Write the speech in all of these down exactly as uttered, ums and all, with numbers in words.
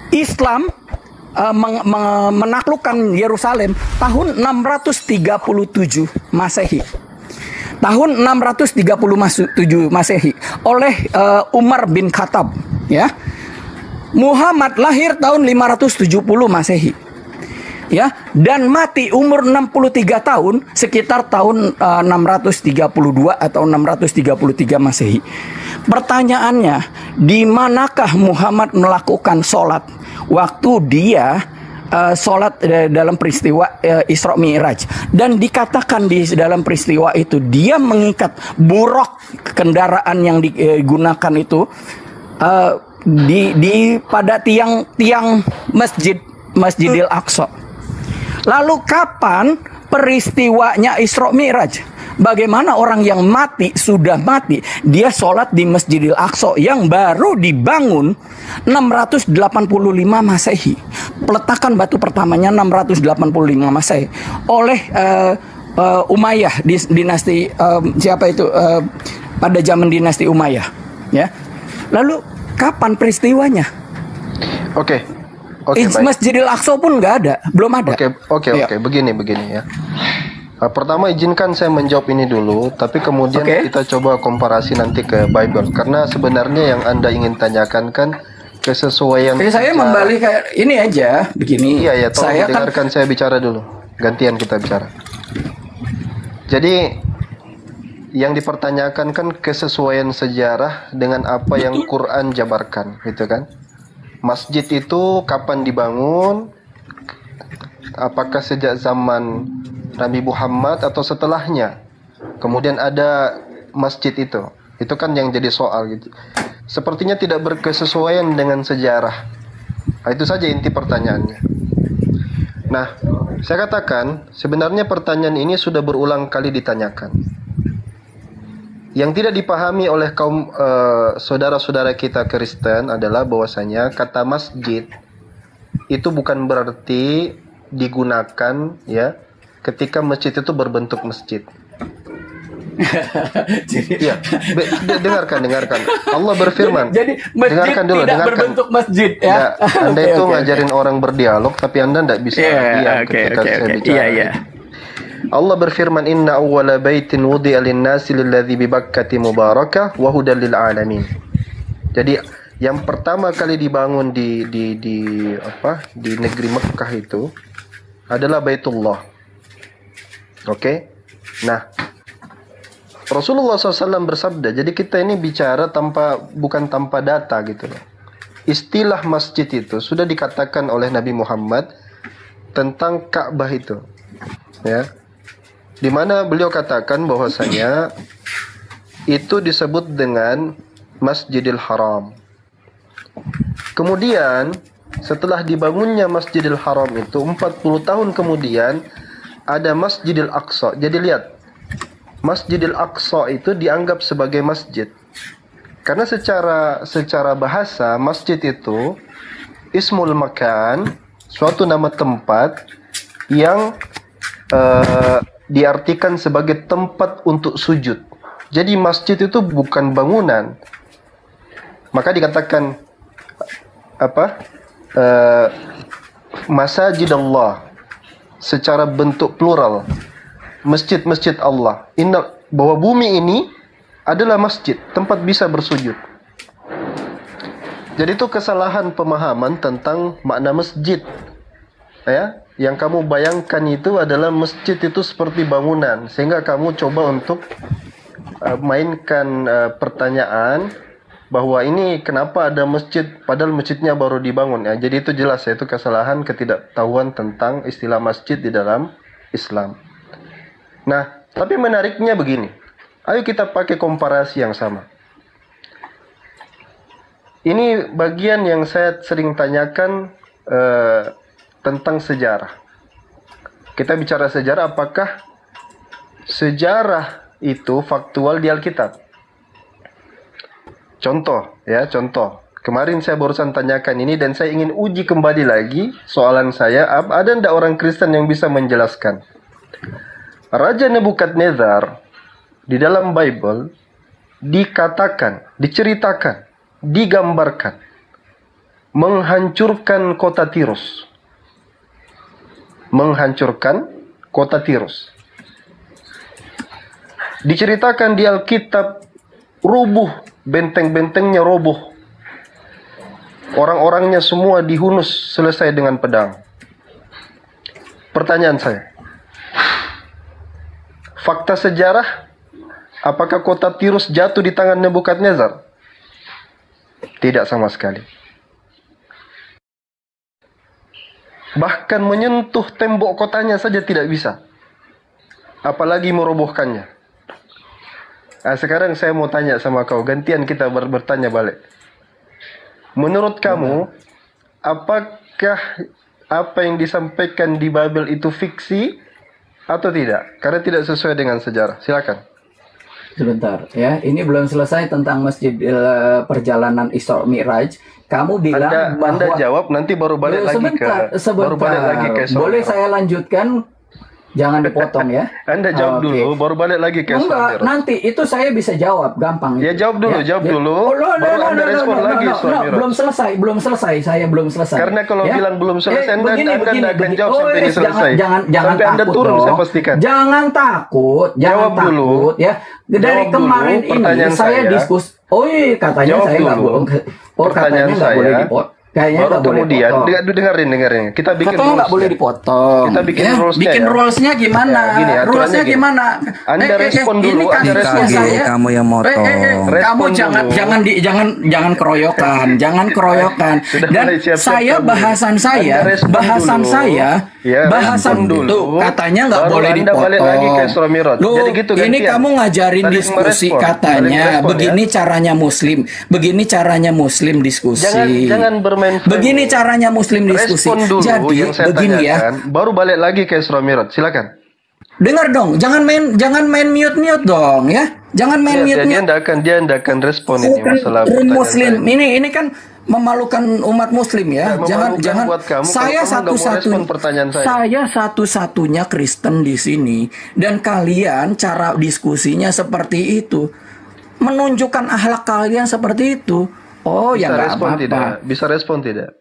Islam uh, meng- meng- menaklukkan Yerusalem tahun enam ratus tiga puluh tujuh Masehi. Tahun enam ratus tiga puluh tujuh Masehi oleh uh, Umar bin Khattab, ya. Muhammad lahir tahun lima ratus tujuh puluh Masehi. Ya, dan mati umur enam puluh tiga tahun sekitar tahun uh, enam ratus tiga puluh dua atau enam ratus tiga puluh tiga Masehi. Pertanyaannya, di manakah Muhammad melakukan sholat waktu dia uh, sholat uh, dalam peristiwa uh, Isra Mi'raj? Dan dikatakan di dalam peristiwa itu dia mengikat buruk kendaraan yang digunakan itu uh, di di pada tiang tiang masjid Masjidil Aqsa. Lalu kapan peristiwanya Isra Mi'raj? Bagaimana orang yang mati, sudah mati, dia sholat di Masjidil Aqsa yang baru dibangun enam ratus delapan puluh lima Masehi. Peletakan batu pertamanya enam ratus delapan puluh lima Masehi oleh uh, uh, Umayyah, dinasti uh, siapa itu uh, pada zaman dinasti Umayyah, ya. Lalu kapan peristiwanya? Oke. Okay. Oke, Okay, Masjidil Aqsa pun nggak ada, belum ada. Oke, oke, oke. Begini, begini ya. Uh, pertama izinkan saya menjawab ini dulu, tapi kemudian okay. kita coba komparasi nanti ke Bible, karena sebenarnya yang Anda ingin tanyakan kan kesesuaian. Jadi saya membalik kayak ini aja, begini. Iya, ya. Tolong saya dengarkan kan... saya bicara dulu. Gantian kita bicara. Jadi yang dipertanyakan kan kesesuaian sejarah dengan apa yang Quran jabarkan, gitu kan? Masjid itu kapan dibangun? Apakah sejak zaman Nabi Muhammad atau setelahnya? Kemudian ada masjid itu. Itu kan yang jadi soal gitu. Sepertinya tidak berkesesuaian dengan sejarah. Nah, itu saja inti pertanyaannya. Nah, saya katakan sebenarnya pertanyaan ini sudah berulang kali ditanyakan. Yang tidak dipahami oleh kaum uh, saudara-saudara kita Kristen adalah bahwasanya kata masjid itu bukan berarti digunakan ya ketika masjid itu berbentuk masjid. Jadi, ya, be, de, dengarkan, dengarkan. Allah berfirman. Jadi masjid dengarkan dulu, tidak dengarkan. Berbentuk masjid ya. ya Anda okay, itu okay. ngajarin orang berdialog, tapi Anda tidak bisa yeah, diam okay, ketika okay, saya okay. bicara. Yeah, yeah. Allah berfirman, Inna awwala baitin wudi'a lin-nasi lilladzi bi Bakkati mubarakah wa hudan lil alamin. Jadi yang pertama kali dibangun di di di apa? Di negeri Mekkah itu adalah Baitullah. Oke? Okay? Nah, Rasulullah shallallahu alaihi wasallam bersabda, jadi kita ini bicara tanpa bukan tanpa data gitu loh. Istilah masjid itu sudah dikatakan oleh Nabi Muhammad tentang Ka'bah itu. Ya. Di mana beliau katakan bahwasanya itu disebut dengan Masjidil Haram. Kemudian setelah dibangunnya Masjidil Haram itu empat puluh tahun kemudian ada Masjidil Aqsa. Jadi lihat, Masjidil Aqsa itu dianggap sebagai masjid. Karena secara secara bahasa masjid itu ismul makan, suatu nama tempat yang uh, diartikan sebagai tempat untuk sujud. Jadi masjid itu bukan bangunan. Maka dikatakan apa? Uh, Masajid Allah secara bentuk plural. Masjid-masjid Allah. Inna, bahwa bumi ini adalah masjid, tempat bisa bersujud. Jadi itu kesalahan pemahaman tentang makna masjid. Ya, yang kamu bayangkan itu adalah masjid itu seperti bangunan, sehingga kamu coba untuk uh, mainkan uh, pertanyaan bahwa ini kenapa ada masjid padahal masjidnya baru dibangun ya. Jadi itu jelas ya, itu kesalahan ketidaktahuan tentang istilah masjid di dalam Islam. Nah, tapi menariknya begini. Ayo kita pakai komparasi yang sama. Ini bagian yang saya sering tanyakan uh, tentang sejarah. Kita bicara sejarah, apakah sejarah itu faktual di Alkitab? Contoh, ya, contoh. Kemarin saya barusan tanyakan ini dan saya ingin uji kembali lagi soalan saya. Ada tidak orang Kristen yang bisa menjelaskan? Raja Nebukadnezar di dalam Bible dikatakan, diceritakan, digambarkan menghancurkan kota Tirus. Menghancurkan kota Tirus. Diceritakan di Alkitab, rubuh, benteng-bentengnya roboh. Orang-orangnya semua dihunus selesai dengan pedang. Pertanyaan saya, fakta sejarah, apakah kota Tirus jatuh di tangan Nebukadnezar? Tidak sama sekali. Bahkan menyentuh tembok kotanya saja tidak bisa, apalagi merobohkannya. Nah, sekarang saya mau tanya sama kau, gantian kita ber bertanya balik. Menurut kamu, apakah apa yang disampaikan di Babel itu fiksi atau tidak? Karena tidak sesuai dengan sejarah. Silakan. Sebentar ya, ini belum selesai tentang masjid uh, perjalanan Isra Mi'raj. Kamu bilang Anda, bahwa Anda jawab, nanti baru balik lagi sebentar, ke sebentar. baru balik lagi ke Isra Boleh Mi'raj. saya lanjutkan? Jangan dipotong ya. Anda jawab Oke. dulu, baru balik lagi ke Isra Enggak, Mi'raj. nanti itu saya bisa jawab, gampang. Ya itu. jawab dulu, jawab Ya. dulu. Oh, no, no, baru no, Anda no, no, respon no, lagi no, Isra no, Mi'raj. belum selesai, belum selesai, saya belum selesai. Karena kalau Ya. bilang belum selesai, Eh, Anda, begini, anda begini, tidak akan begini. jawab Oh, sampai ini eh, selesai. Jangan, jangan, jangan sampai Anda takut turun, dong. saya pastikan. Jangan takut, jangan Jawab takut dulu. ya. Dari Jawab dulu kemarin ini pertanyaan saya saya. diskus. Oh, iya, katanya Jawab saya nggak dulu boleh. Oh, katanya pertanyaan nggak saya. boleh dipot. Kayaknya Baru nggak boleh kemudian, potong. dengar- dengerin, dengerin. Kita bikin Katanya nggak rules-nya. boleh dipotong. Kita bikin ya, rules-nya bikin ya. rules-nya gimana? Ya, gini, aturannya rules-nya gini. gimana? Anda respon dulu, ini Anda kasusnya respon dulu. saya. Kamu yang motong. Eh, eh, eh, Respon kamu dulu. jangan jangan di jangan jangan keroyokan, jangan keroyokan. Sudah Dan mulai siap-siap saya kamu. bahasan saya, Anda respon bahasan dulu. saya, Ya, bahasan respon dulu. tuh katanya nggak Baru boleh Anda dipotong. balik lagi ke Isra Mi'raj. Loh, Jadi gitu ini gantian. kamu ngajarin Saling diskusi merespon, katanya, saling merespon, begini ya. caranya Muslim, begini caranya Muslim diskusi. Jangan jangan bermain frame. Begini caranya Muslim diskusi. Respon dulu Jadi yang saya begini ya. tanyakan, baru balik lagi ke Isra Mi'raj. Silakan. Dengar dong, jangan main jangan main mute-mute dong ya. Jangan main Lihat, ya, dia mute-mute. tidak akan dia tidak akan respon ini Bukan masalah room pertanyaan Muslim. saya. Ini ini kan memalukan umat Muslim ya. Tidak jangan memalukan jangan buat kamu kalau saya kamu nggak mau satu-satu respon pertanyaan saya. saya satu-satunya Kristen di sini dan kalian cara diskusinya seperti itu. Menunjukkan akhlak kalian seperti itu. Oh, ya Bisa nggak respon apa-apa. tidak? Bisa respon tidak?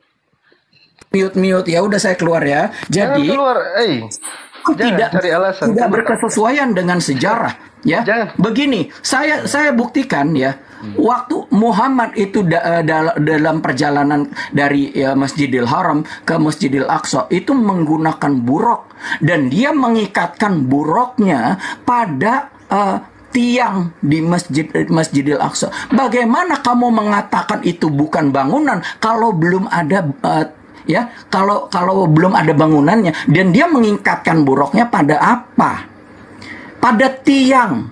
Mute-mute ya udah saya keluar ya. Jangan Jadi keluar, eh. Jangan tidak cari alasan. tidak Kamu- berkesesuaian dengan sejarah ya. Jangan. Begini, saya saya buktikan ya. Waktu Muhammad itu da- eh, dal- dalam perjalanan dari ya, Masjidil Haram ke Masjidil Aqsa itu menggunakan buruk dan dia mengikatkan buruknya pada eh, tiang di masjid Masjidil Aqsa. Bagaimana kamu mengatakan itu bukan bangunan kalau belum ada eh, ya kalau kalau belum ada bangunannya dan dia mengikatkan buruknya pada apa? Pada tiang.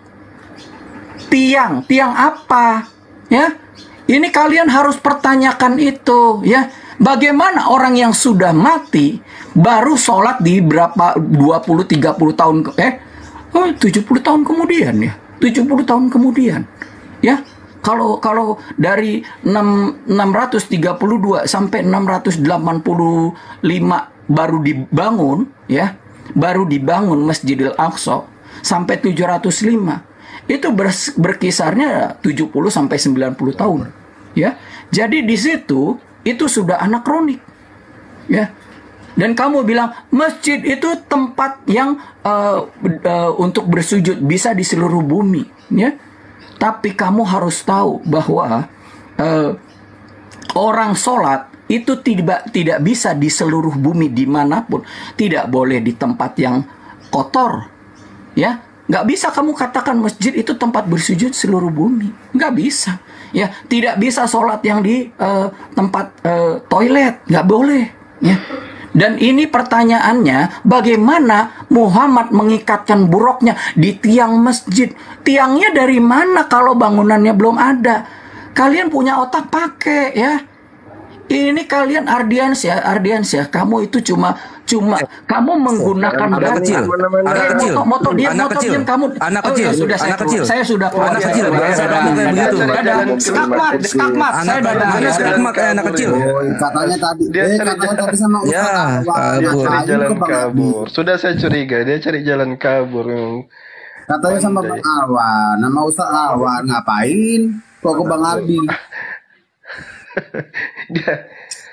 Tiang, tiang apa? Ya. Ini kalian harus pertanyakan itu, ya. Bagaimana orang yang sudah mati baru sholat di berapa dua puluh tiga puluh tahun ke, eh oh, tujuh puluh tahun kemudian ya. tujuh puluh tahun kemudian. Ya. Kalau kalau dari enam ratus tiga puluh dua sampai enam ratus delapan puluh lima baru dibangun, ya. Baru dibangun Masjidil Aqsa sampai tujuh ratus lima. Itu ber- berkisarnya tujuh puluh sampai sembilan puluh tahun, ya. Jadi di situ itu sudah anakronik, ya. Dan kamu bilang masjid itu tempat yang uh, uh, untuk bersujud bisa di seluruh bumi, ya. Tapi kamu harus tahu bahwa uh, orang sholat itu tidak tidak bisa di seluruh bumi dimanapun, tidak boleh di tempat yang kotor, ya. Nggak bisa kamu katakan masjid itu tempat bersujud seluruh bumi. Nggak bisa. Ya, tidak bisa sholat yang di uh, tempat uh, toilet. Nggak boleh. Ya. Dan ini pertanyaannya, bagaimana Muhammad mengikatkan buruknya di tiang masjid? Tiangnya dari mana kalau bangunannya belum ada? Kalian punya otak pakai ya. Ini kalian Ardians ya, Ardians ya. Kamu itu cuma cuma kamu menggunakan Anak data. kecil, anak Eh, kecil, moto, moto diam, anak moto kecil, diam kamu. anak Oh, kecil, ya sudah saya anak keluar. kecil. Saya sudah keluar. Anak Saya kecil, sudah bahasa dadah, kamu kayak dadah, begitu. dadah. Skakmat, skakmat. Saya Anak dadah. anak dadah. skakmat kayak anak kecil. Oh, katanya tadi, Dia eh, cari katanya jalan- tadi sama Ustaz Ya, Ahwan, kabur. Cari ngapain jalan ke Bang Abi? kabur. Sudah saya curiga dia cari jalan kabur. Katanya sama Bang Alwan, nama Ustaz Alwan ngapain? Kok ke Bang Ardi? Dia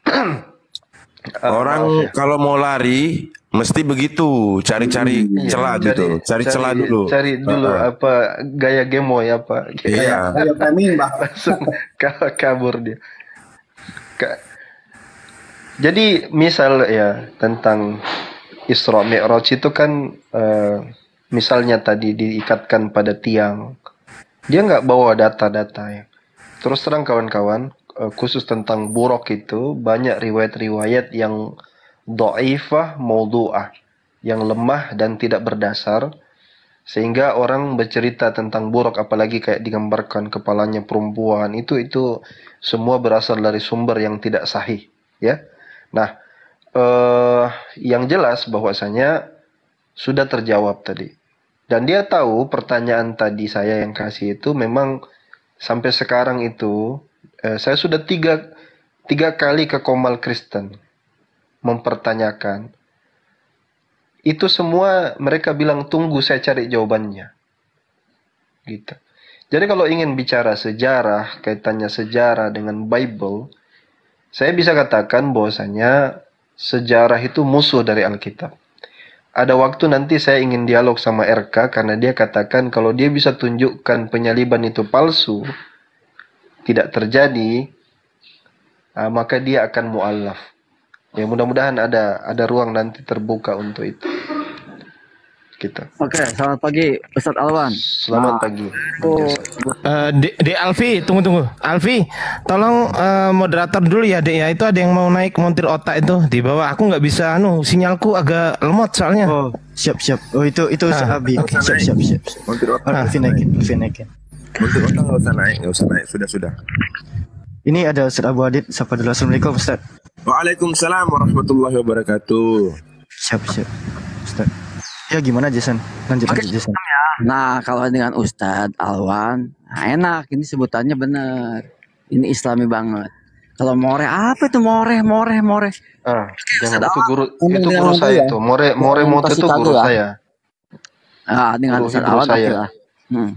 Orang kalau mau lari mesti begitu, cari-cari Iya, celah cari, gitu, cari celah cari, dulu. cari dulu Uh-uh. apa gaya gemoy apa. Iya. Ayo timing, Bang. Langsung ka- kabur dia. Ka- Jadi misal ya tentang Isra Mi'raj itu kan eh, misalnya tadi diikatkan pada tiang, dia nggak bawa data-data ya. Terus terang kawan-kawan, eh, khusus tentang buruk itu banyak riwayat-riwayat yang dhaifah maudhu'ah, yang lemah dan tidak berdasar, sehingga orang bercerita tentang buruk apalagi kayak digambarkan kepalanya perempuan, itu itu semua berasal dari sumber yang tidak sahih ya. Nah, eh, yang jelas bahwasanya sudah terjawab tadi. Dan dia tahu pertanyaan tadi saya yang kasih itu memang sampai sekarang itu eh, saya sudah tiga, tiga kali ke Komal Kristen mempertanyakan. Itu semua mereka bilang tunggu saya cari jawabannya. Gitu. Jadi kalau ingin bicara sejarah, kaitannya sejarah dengan Bible, saya bisa katakan bahwasanya sejarah itu musuh dari Alkitab. Ada waktu nanti saya ingin dialog sama R K karena dia katakan kalau dia bisa tunjukkan penyaliban itu palsu, tidak terjadi, uh, maka dia akan mu'allaf. Ya mudah-mudahan ada ada ruang nanti terbuka untuk itu. Gitu. Oke, selamat pagi Ustadz Alwan. Selamat pagi. Oh, Eh, De, De Alfi, tunggu tunggu. Alfi, tolong eh, moderator dulu ya, Dek ya. Itu ada yang mau naik montir otak itu di bawah. Aku nggak bisa, anu sinyalku agak lemot soalnya. Oh, siap siap. Oh itu itu Ah. Abi. Siap siap siap. siap. Montir otak, Alvin naikin, Alvin naikin. montir otak nggak usah naik, nggak usah naik, sudah sudah. Ini ada Ustaz Abu Adit. Sapa dulu. Assalamualaikum Ustaz. Waalaikumsalam warahmatullahi wabarakatuh. Siap siap. Ustaz. Ya gimana Jason? Lanjut Oke. lanjut Jason. Nah, kalau dengan Ustadz Alwan, nah enak. Ini sebutannya benar. Ini Islami banget. Kalau more apa itu more more more? Ah, jangan Ustaz itu guru Alwan, itu dengan guru aku saya ya. itu. More more Yang moto pasti itu tahu guru lah. saya. Ah, dengan Guru Ustadz guru Alwan saya. oke lah. Hmm.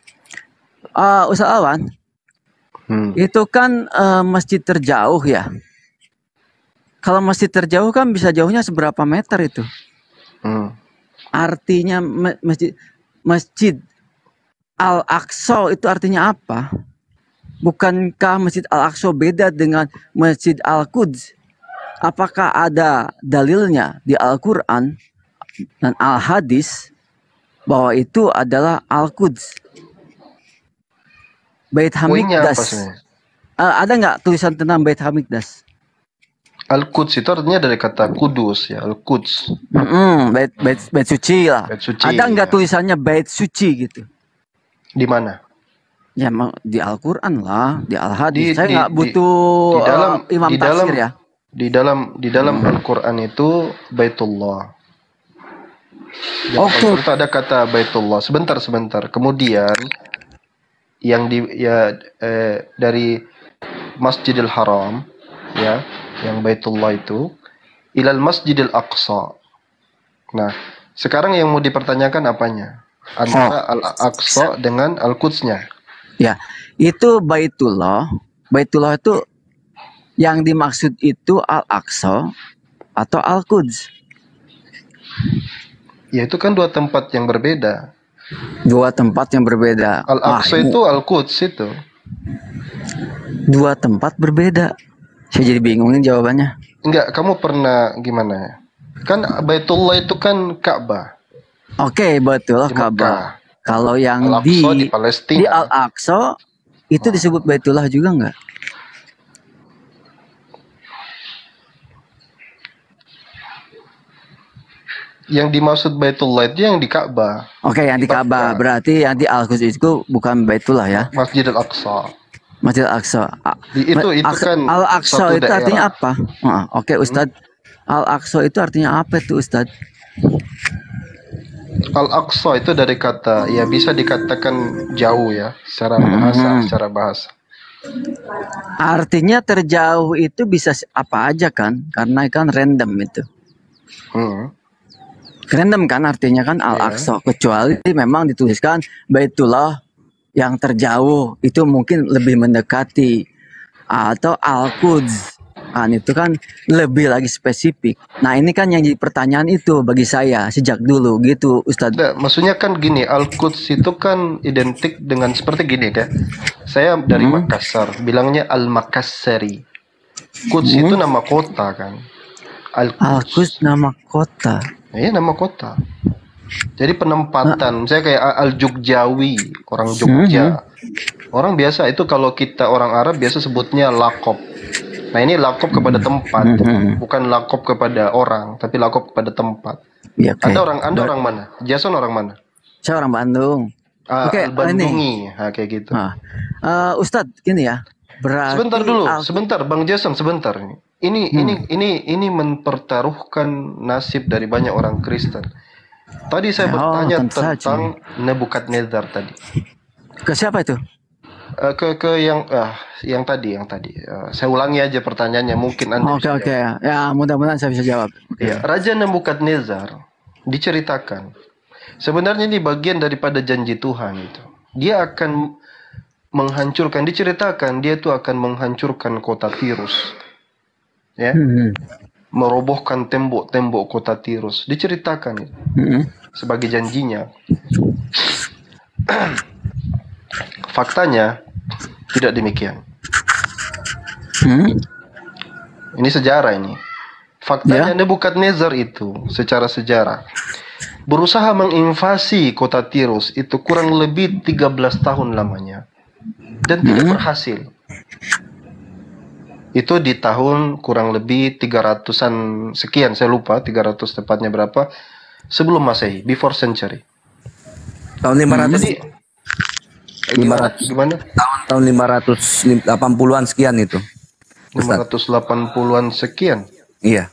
Ah, Ustadz Alwan, Hmm. itu kan eh, masjid terjauh ya. Kalau masjid terjauh kan bisa jauhnya seberapa meter itu? Hmm. Artinya me- masjid masjid Al-Aqsa itu artinya apa? Bukankah Masjid Al-Aqsa beda dengan Masjid Al-Quds? Apakah ada dalilnya di Al-Quran dan Al-Hadis bahwa itu adalah Al-Quds? Bait Poinnya apa Hamikdas. sebenarnya? Eh, ada nggak tulisan tentang Bait Hamikdas? Al-Quds itu artinya dari kata kudus ya, Al-Quds. Mm-mm, bait, bait, bait suci lah. Bait suci, Ada nggak ya. tulisannya bait suci gitu? Di mana? Ya emang di Al-Quran lah, di Al-Hadis. Di- Saya di- nggak di- butuh di dalam- eh, imam di dalam- tafsir ya. Di dalam di dalam Al-Quran itu Baitullah. Di dalam Oke. Al-Quran itu ada kata Baitullah. Sebentar sebentar. Kemudian yang di ya eh, dari Masjidil Haram ya, yang Baitullah itu ilal Masjidil Aqsa. Nah, sekarang yang mau dipertanyakan apanya? Antara Al-Aqsa dengan Al-Qudsnya. Ya, itu Baitullah. Baitullah itu yang dimaksud itu Al-Aqsa atau Al-Quds. Ya itu kan dua tempat yang berbeda. Dua tempat yang berbeda. Al-Aqsa Wah, ini itu Al-Quds itu. dua tempat berbeda. Saya jadi bingung nih jawabannya. Enggak, kamu pernah gimana ya? Kan Baitullah itu kan Ka'bah. Oke, Baitullah Di Ka'bah. Kalau yang di Al-Aqsa di di Palestina. Al-Aqsa itu disebut Baitullah juga nggak? Yang dimaksud Baitullah itu yang di Ka'bah, Oke, yang di Ka'bah. Bakkah. Berarti yang di Al-Quds itu bukan Baitullah ya. Masjid Al-Aqsa. Masjid Al-Aqsa. A- Di- itu itu Aqsa- kan Al-Aqsa satu itu daerah. artinya apa? Ah, Oke, Ustadz. Al-Aqsa itu artinya apa itu, Ustadz? Al-Aqsa itu dari kata ya bisa dikatakan jauh ya secara bahasa, Hmm. secara bahasa. Artinya terjauh itu bisa si- apa aja kan? Karena kan random itu. Hmm. Random kan artinya kan Al-Aqsa. Kecuali memang dituliskan Baitullah yang terjauh itu mungkin lebih mendekati atau Al-Quds Quran itu kan lebih lagi spesifik. Nah ini kan yang jadi pertanyaan itu bagi saya sejak dulu gitu Ustadz. Nggak, maksudnya kan gini, Al-Quds itu kan identik dengan seperti gini ya. Saya dari Hmm. Makassar, bilangnya Al-Makassari. Quds itu nama kota kan. Al-Quds. Al-Quds nama kota. Iya, nama kota. Jadi penempatan, saya kayak A- Al-Jogjawi, orang Jogja. Orang biasa itu kalau kita orang Arab biasa sebutnya lakop. Nah ini lakop kepada tempat, bukan lakop kepada orang, tapi lakop kepada tempat. Iya, oke. Anda orang Anda orang mana? Jason orang mana? Saya orang Bandung. Ah, Oke, Al-Bandungi, ah, kayak gitu. Nah, eh, Ustadz gini ya. Berarti Sebentar dulu, Al- sebentar, Bang Jason, sebentar. Ini ini ini ini mempertaruhkan nasib dari banyak orang Kristen. Tadi saya Oh, bertanya tentu saja. tentang Nebukadnezar tadi. ke siapa itu? Eh, ke ke yang ah yang tadi yang tadi. Eh, saya ulangi aja pertanyaannya, mungkin Anda Oke bisa oke jawab. ya mudah-mudahan saya bisa jawab. Ya, Raja Nebukadnezar diceritakan sebenarnya ini bagian daripada janji Tuhan itu. Dia akan menghancurkan, diceritakan dia itu akan menghancurkan kota Tirus. Ya, Hmm. merobohkan tembok-tembok kota Tirus. Diceritakan itu Hmm. sebagai janjinya. Faktanya tidak demikian. Hmm. Ini sejarah ini. Faktanya Nebukadnezar itu secara sejarah berusaha menginvasi kota Tirus itu kurang lebih tiga belas tahun lamanya dan tidak berhasil. Itu di tahun kurang lebih tiga ratusan sekian, saya lupa tiga ratus tepatnya berapa, sebelum Masehi, before century. Tahun lima ratus Jadi eh, gimana? Gimana? tahun tahun lima ratus delapan puluhan sekian itu. lima ratus delapan puluhan sekian. Iya.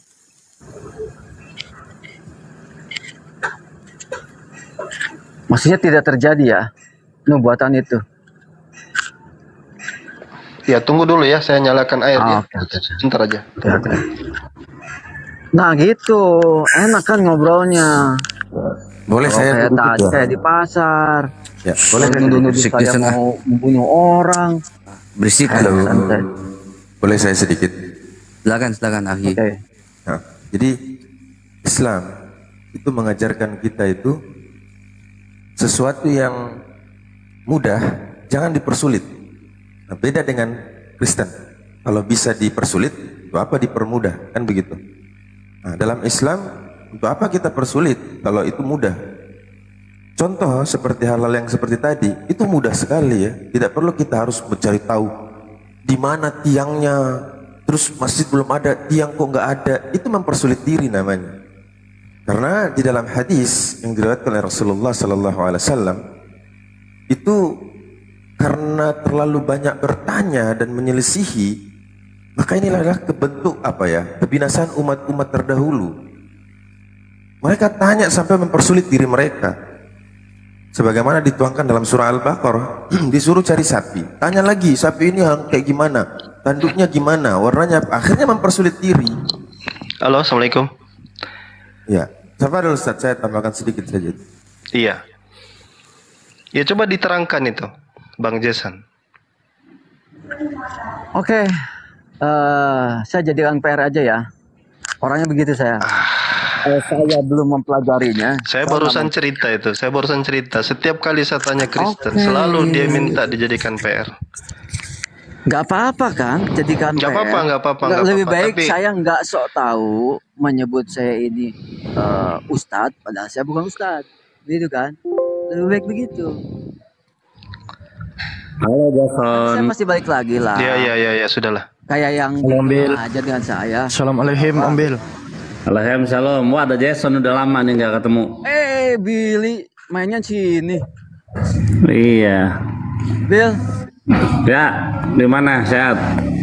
Maksudnya tidak terjadi ya nubuatan itu. Ya, tunggu dulu ya, saya nyalakan air Ah, ya. oke, oke. Sebentar aja. Oke, oke. Nah gitu, enak kan ngobrolnya. Boleh Kalau saya kayak duduk tadi ya? kayak di pasar. Ya, boleh Boleh duduk nuduh sedikit saya sana. mau membunuh orang. Berisik. Eh, santai. Boleh saya sedikit? Silakan, silakan akhi. Oke. Nah, jadi Islam itu mengajarkan kita itu sesuatu yang mudah jangan dipersulit. Nah, beda dengan Kristen. Kalau bisa dipersulit, untuk apa dipermudah? Kan begitu. Nah, dalam Islam, untuk apa kita persulit kalau itu mudah? Contoh seperti hal-hal yang seperti tadi, itu mudah sekali ya. Tidak perlu kita harus mencari tahu di mana tiangnya. Terus masjid belum ada, tiang kok nggak ada. Itu mempersulit diri namanya. Karena di dalam hadis yang diriwayatkan oleh Rasulullah Sallallahu Alaihi Wasallam itu karena terlalu banyak bertanya dan menyelisihi, maka inilah adalah kebentuk apa ya kebinasaan umat-umat terdahulu. Mereka tanya sampai mempersulit diri mereka. Sebagaimana dituangkan dalam surah Al-Baqarah, disuruh cari sapi. Tanya lagi, sapi ini yang kayak gimana? Tanduknya gimana? Warnanya apa? Akhirnya mempersulit diri. Halo, Assalamualaikum. Ya, sabar dulu Ustaz, saya tambahkan sedikit saja. Iya. Ya coba diterangkan itu, Bang Jason. Oke. Eh, saya jadikan P R aja ya. Orangnya begitu saya. Kalau saya belum mempelajarinya. Saya barusan cerita itu, saya barusan cerita. Setiap kali saya tanya Kristen, Oke. selalu dia minta dijadikan P R. Nggak apa-apa kan jadikan Nggak P R. apa-apa, nggak apa-apa, Nggak, nggak lebih apa-apa, baik tapi- saya nggak sok tahu menyebut saya ini eh, ustadz padahal saya bukan ustadz, gitu kan? Lebih baik begitu. Halo Jason. Saya pasti balik lagi lah. Iya, iya, iya, ya, sudahlah. Kayak yang Halo, Ambil. aja dengan saya. Assalamualaikum Om Bil. Waalaikumsalam. Wah, ada Jason udah lama nih nggak ketemu. Eh, Billy mainnya sini. Iya. Bill, Ya, di mana? Sehat?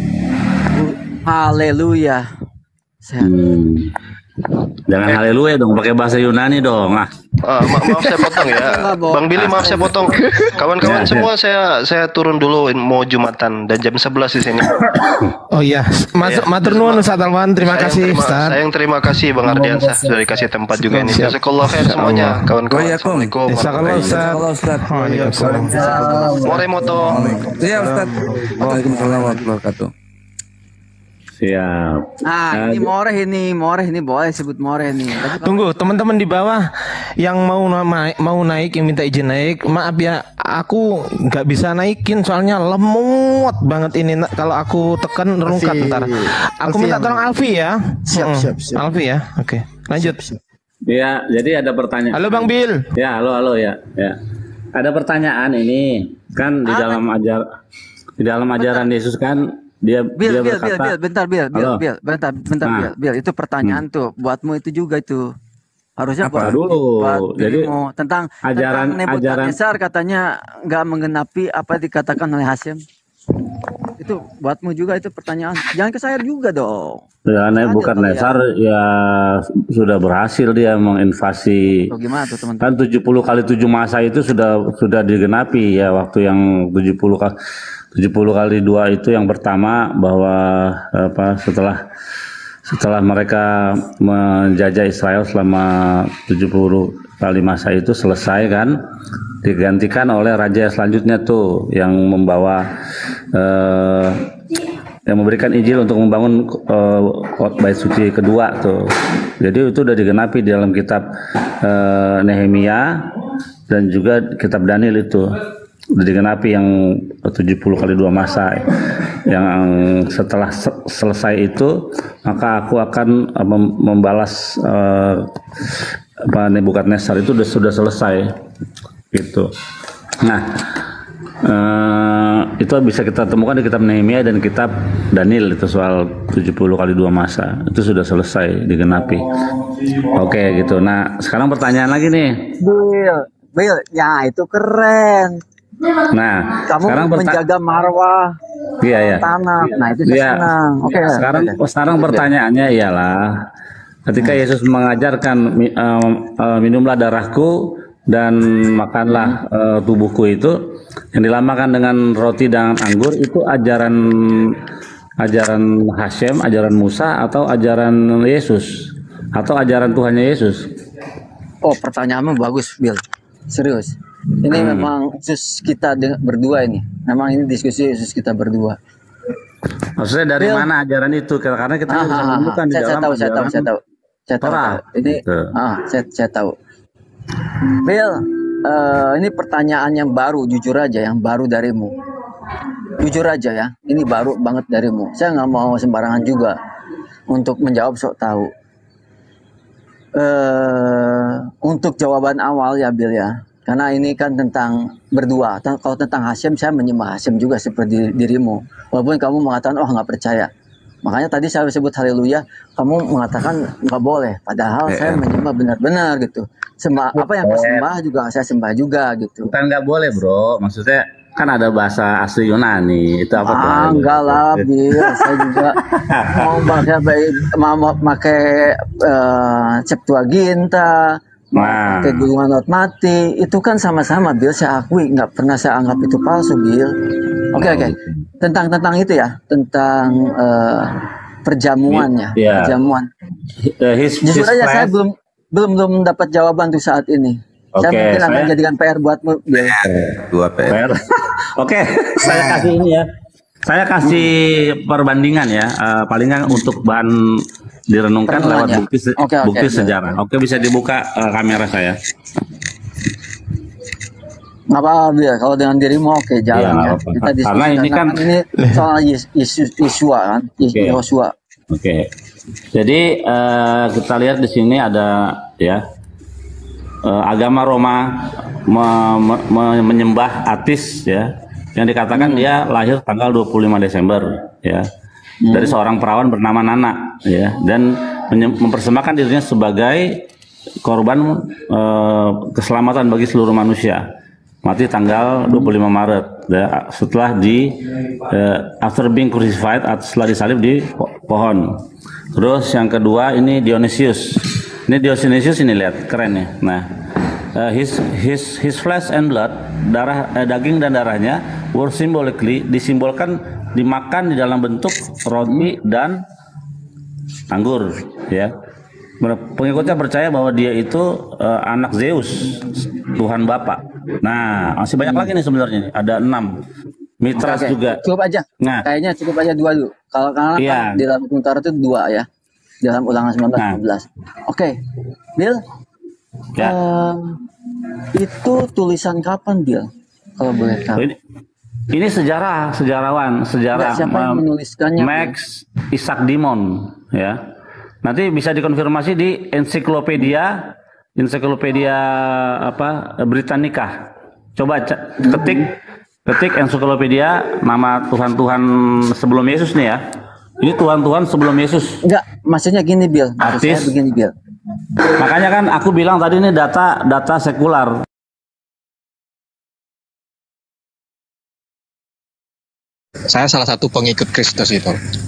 haleluya. Sehat. Hmm. Jangan haleluya dong, pakai bahasa Yunani dong. Ah. Ah, ma- maaf saya potong ya, Enggak, Bo. Bang Billy, maaf saya potong. Kawan-kawan Ya, semua saya saya turun dulu mau Jumatan dan jam sebelas di sini. Oh iya, masuk Iya. matur nuwun Ustaz Alwan, terima Saya yang kasih terima, Ustaz. saya yang terima kasih Bang Ardiansah sudah dikasih tempat juga ini. Siap. Jazakallah khair semuanya kawan-kawan. Waalaikumsalam. Assalamualaikum. Jazakallah Ustaz. Halo Ustaz. Waalaikumsalam. Moremoto. Iya Ustaz. Waalaikumsalam warahmatullahi wabarakatuh. Siap. Nah, ini moreh ini, moreh ini boleh sebut moreh nih. Tapi kalau- Tunggu, teman-teman di bawah yang mau naik, mau naik yang minta izin naik, maaf ya, aku nggak bisa naikin soalnya lemot banget ini. Nah, kalau aku tekan rungkat Alfi. ntar. Aku Alfi minta yang tolong naik. Alfi ya. Siap, Mm-mm. siap, siap. Alfi ya. Oke, lanjut. Ya, jadi ada pertanyaan. Halo Bang Bil. Ya, halo halo ya. Ya. Ada pertanyaan ini kan di Apa? dalam ajar di dalam ajaran Yesus kan dia Bil, dia Bil, Bil, berkata Bil, bentar, Bil, Bil, Halo. Bil, bentar, bentar, Nah. Bil, Bil, itu pertanyaan tuh, buatmu itu juga itu. Harusnya Apa buat, dulu? buat Jadi, dirimu. tentang ajaran- tentang ajaran- Nebukadnezar katanya nggak menggenapi apa dikatakan oleh Hasyim. Itu buatmu juga itu pertanyaan. Jangan ke saya juga dong. Ya, Adil Nebukadnezar ya sudah berhasil dia menginvasi. Tuh gimana tuh teman-teman? Kan tujuh puluh kali tujuh masa itu sudah sudah digenapi ya, waktu yang tujuh puluh kali tujuh puluh kali dua itu yang pertama, bahwa apa setelah setelah mereka menjajah Israel selama tujuh puluh kali masa itu selesai kan, digantikan oleh raja selanjutnya tuh yang membawa eh, yang memberikan Injil untuk membangun uh, bait suci kedua tuh. Jadi itu udah digenapi di dalam kitab uh, Nehemia dan juga kitab Daniel, itu udah digenapi yang tujuh puluh kali dua masa. Yang setelah se- selesai itu maka aku akan uh, mem- membalas uh, apa Nebukadnezar itu udah sudah selesai gitu. Nah, Uh, itu bisa kita temukan di kitab Nehemia dan kitab Daniel, itu soal tujuh puluh kali dua masa itu sudah selesai digenapi. Oke gitu. Nah sekarang pertanyaan lagi nih. Bil, Bil, ya itu keren. Nah Kamu sekarang perta- menjaga marwah iya ya. tanah. Nah itu saya Iya. senang. Oke. Sekarang oke. sekarang pertanyaannya ialah ketika Yesus mengajarkan mi- uh, uh, minumlah darahku dan makanlah uh, tubuhku, itu yang dilamakan dengan roti dan anggur, itu ajaran ajaran Hasyim, ajaran Musa, atau ajaran Yesus, atau ajaran Tuhannya Yesus? Oh pertanyaanmu bagus, Bil. Serius. Ini Hmm. memang khusus kita dengan berdua ini. Memang ini diskusi khusus kita berdua. Maksudnya dari Bil. mana ajaran itu? Karena kita Ah, bisa ah, ah, menemukan di saya, saya dalam tahu, saya tahu, ajaran saya tahu, saya tahu. Torah. tahu. Ini, Gitu. ah, saya, saya tahu. Bill, eh, ini pertanyaan yang baru, jujur aja, yang baru darimu. Jujur aja ya, ini baru banget darimu. Saya nggak mau sembarangan juga untuk menjawab sok tahu. Eh, untuk jawaban awal ya, Bill ya. Karena ini kan tentang berdua. Ten- Kalau tentang Hasyim, saya menyembah Hasyim juga seperti dirimu. Walaupun kamu mengatakan, oh nggak percaya. Makanya tadi saya sebut haleluya, kamu mengatakan nggak boleh. Padahal Eh, saya eh. menyembah benar-benar gitu. Sembah apa yang kau sembah juga saya sembah juga gitu. Bukan nggak boleh bro, maksudnya kan ada bahasa asli Yunani, itu apa tuh? Ah, enggak lah, Bil. Saya juga mau pakai mau mau pakai eh, Septuaginta, mau Nah. pakai gulungan not mati. Itu kan sama-sama, Bil. Saya akui, nggak pernah saya anggap itu palsu, Bil. Oke, oke. Tentang tentang itu ya, tentang eh, perjamuannya, Iya. perjamuan. Uh, his, Jujur his aja saya flesh- belum belum belum dapat jawaban tuh saat ini. saya Oke, mungkin akan saya- jadikan P R buatmu, Bil. Dua P R. Oke, saya kasih ini ya. Saya kasih perbandingan ya, eh, paling nggak untuk bahan direnungkan Perenungan lewat ya. bukti se- Oke, oke, bukti oke. sejarah. Oke, bisa dibuka eh, kamera saya. Nggak apa-apa, Bil. Kalau dengan dirimu oke, jalan Iya, nggak ya. apa-apa. Kita diskusi. Karena ini kan- ini soal Yes- Yesus Yesua kan, Yes- Oke. Yosua. Oke, jadi eh, kita lihat di sini ada ya eh, agama Roma me- me- me- menyembah Atis ya, yang dikatakan dia lahir tanggal dua puluh lima Desember ya, dari seorang perawan bernama Nana ya, dan menye- mempersembahkan dirinya sebagai korban eh, keselamatan bagi seluruh manusia. Mati tanggal dua puluh lima Maret ya, setelah di eh, after being crucified, atau setelah disalib di po- pohon. Terus yang kedua ini Dionysius. Ini Dionysius, ini lihat keren ya. Nah, eh, his his his flesh and blood, darah eh, daging dan darahnya were symbolically disimbolkan dimakan di dalam bentuk roti dan anggur ya. Pengikutnya percaya bahwa dia itu eh, anak Zeus, Tuhan Bapa. Nah, masih banyak lagi nih sebenarnya. Ada enam. Mitras Oke, juga. Cukup aja. Nah. Kayaknya cukup aja dua dulu. Kalau karena Iya. kan di dalam komentar itu dua ya. Di dalam ulangan sembilan belas Nah. lima belas. Oke. Bill, Ya. em, itu tulisan kapan, Bill? Kalau boleh tahu. Ini, ini sejarah, sejarawan, sejarah Enggak, siapa yang em, menuliskannya, Bill? Max Isaac Dimon, ya. Nanti bisa dikonfirmasi di ensiklopedia, ensiklopedia apa Britannica. Coba ca- ketik, ketik ensiklopedia nama Tuhan-Tuhan sebelum Yesus nih ya. Ini Tuhan-Tuhan sebelum Yesus. Enggak, maksudnya gini, Bill. Maksud saya Artis. begini, Bill. Makanya kan aku bilang tadi ini data data sekular. Saya salah satu pengikut Kristus itu.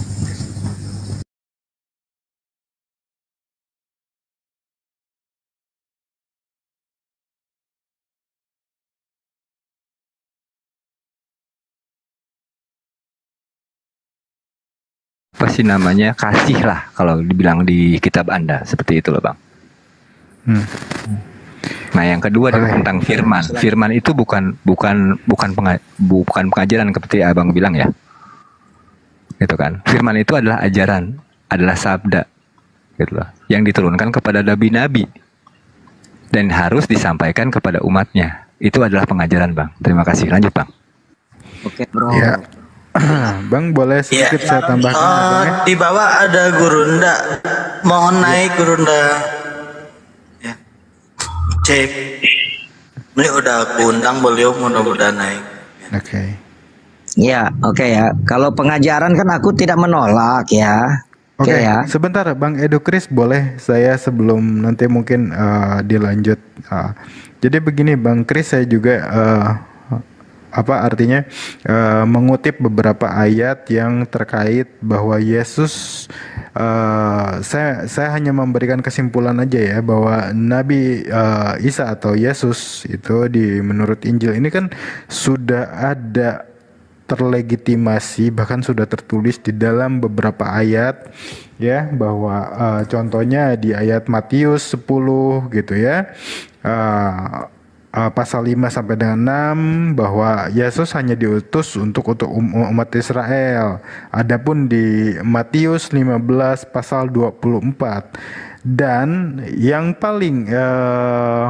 Apa sih namanya, kasih lah kalau dibilang di kitab Anda, seperti itu loh Bang. Hmm. Nah yang kedua adalah tentang firman. Firman itu bukan bukan bukan penga, bukan pengajaran seperti Abang bilang ya, gitu kan. Firman itu adalah ajaran, adalah sabda, gitu loh, yang diturunkan kepada nabi-nabi dan harus disampaikan kepada umatnya. Itu adalah pengajaran Bang. Terima kasih. Lanjut Bang. Oke, Bro. Ya. Bang, boleh sedikit saya tambahkan? Eh, Bang, ya? di bawah ada Gurunda. Mohon naik Gurunda. Ya. Cek. Ini udah aku undang beliau mudah-mudahan naik. Oke. Ya, oke ya. Kalau pengajaran kan aku tidak menolak ya. Oke, Oke ya. sebentar Bang Edu Kris, boleh saya sebelum nanti mungkin eh, dilanjut. eh, jadi begini Bang Kris, saya juga eh, apa artinya eh, mengutip beberapa ayat yang terkait bahwa Yesus, eh, saya saya hanya memberikan kesimpulan aja ya, bahwa Nabi eh, Isa atau Yesus itu di menurut Injil ini kan sudah ada terlegitimasi, bahkan sudah tertulis di dalam beberapa ayat ya, bahwa uh, contohnya di ayat Matius sepuluh gitu ya, uh, uh, pasal lima sampai dengan enam, bahwa Yesus hanya diutus untuk untuk um- umat Israel. Adapun di Matius lima belas pasal dua puluh empat, dan yang paling uh,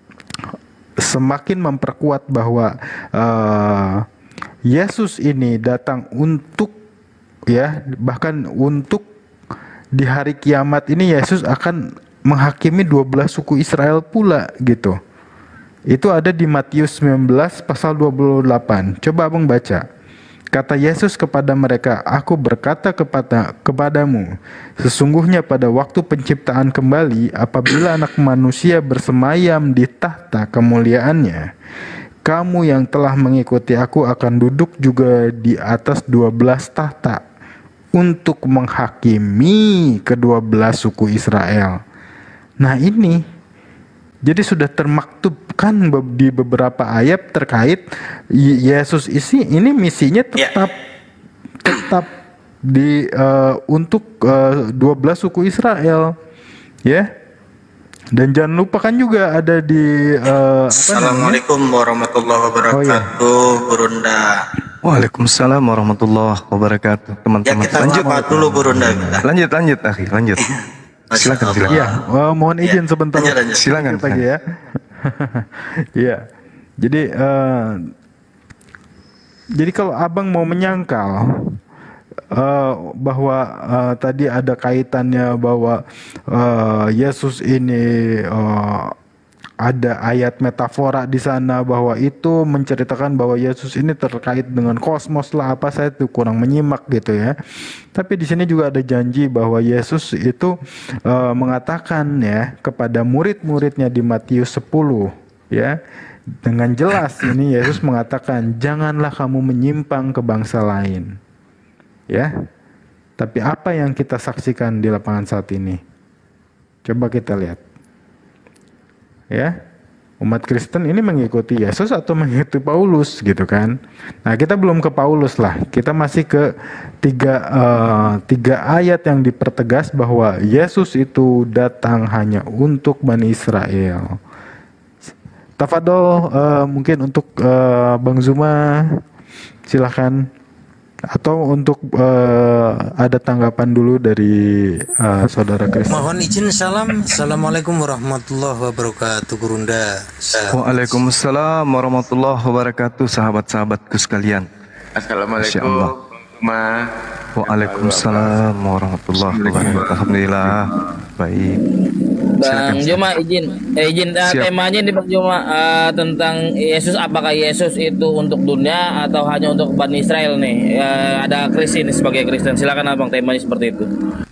semakin memperkuat bahwa uh, Yesus ini datang untuk ya, bahkan untuk di hari kiamat ini Yesus akan menghakimi dua belas suku Israel pula gitu. Itu ada di Matius sembilan belas pasal dua puluh delapan. Coba Abang baca. Kata Yesus kepada mereka, "Aku berkata kepada kepadamu, sesungguhnya pada waktu penciptaan kembali, apabila Anak Manusia bersemayam di tahta kemuliaannya, kamu yang telah mengikuti aku akan duduk juga di atas dua belas tahta untuk menghakimi kedua belas suku Israel." Nah ini, jadi sudah termaktubkan di beberapa ayat terkait Yesus isi ini misinya tetap tetap di uh, untuk uh, dua belas suku Israel ya. Dan jangan lupakan juga ada di uh, Assalamualaikum warahmatullahi wabarakatuh, oh, iya. Gurunda. Waalaikumsalam warahmatullahi wabarakatuh. Ya Teman-teman, kita lanjut sapa dulu Gurunda. Lanjut, lanjut, akhi, lanjut. Silakan, silakan. Ya, uh, mohon izin ya, sebentar. Lanjut, lanjut. Silakan. Lagi ya. Iya. Jadi uh, jadi kalau Abang mau menyangkal Uh, bahwa uh, tadi ada kaitannya bahwa uh, Yesus ini uh, ada ayat metafora di sana bahwa itu menceritakan bahwa Yesus ini terkait dengan kosmos lah apa, saya tuh kurang menyimak gitu ya. Tapi di sini juga ada janji bahwa Yesus itu uh, mengatakan ya kepada murid-muridnya di Matius sepuluh ya, dengan jelas ini Yesus mengatakan, janganlah kamu menyimpang ke bangsa lain. Ya, tapi apa yang kita saksikan di lapangan saat ini? Coba kita lihat. Ya, umat Kristen ini mengikuti Yesus atau mengikuti Paulus gitu kan? Nah, kita belum ke Paulus lah. Kita masih ke tiga uh, tiga ayat yang dipertegas bahwa Yesus itu datang hanya untuk Bani Israel. Tafadol, uh, mungkin untuk uh, Bang Zuma, silakan. Atau untuk uh, ada tanggapan dulu dari uh, saudara Chris. Mohon izin salam. Assalamualaikum warahmatullahi wabarakatuh, Gurunda. Waalaikumsalam warahmatullahi wabarakatuh, sahabat-sahabatku sekalian. Assalamualaikum. Ma. Waalaikumsalam warahmatullahi wabarakatuh. Alhamdulillah. Baik. Bang Juma izin, eh, izin uh, temanya di Bang Juma uh, tentang Yesus. Apakah Yesus itu untuk dunia atau hanya untuk Bani Israel nih? Uh, ada Chris ini sebagai Kristen. Silakan abang, temanya seperti itu.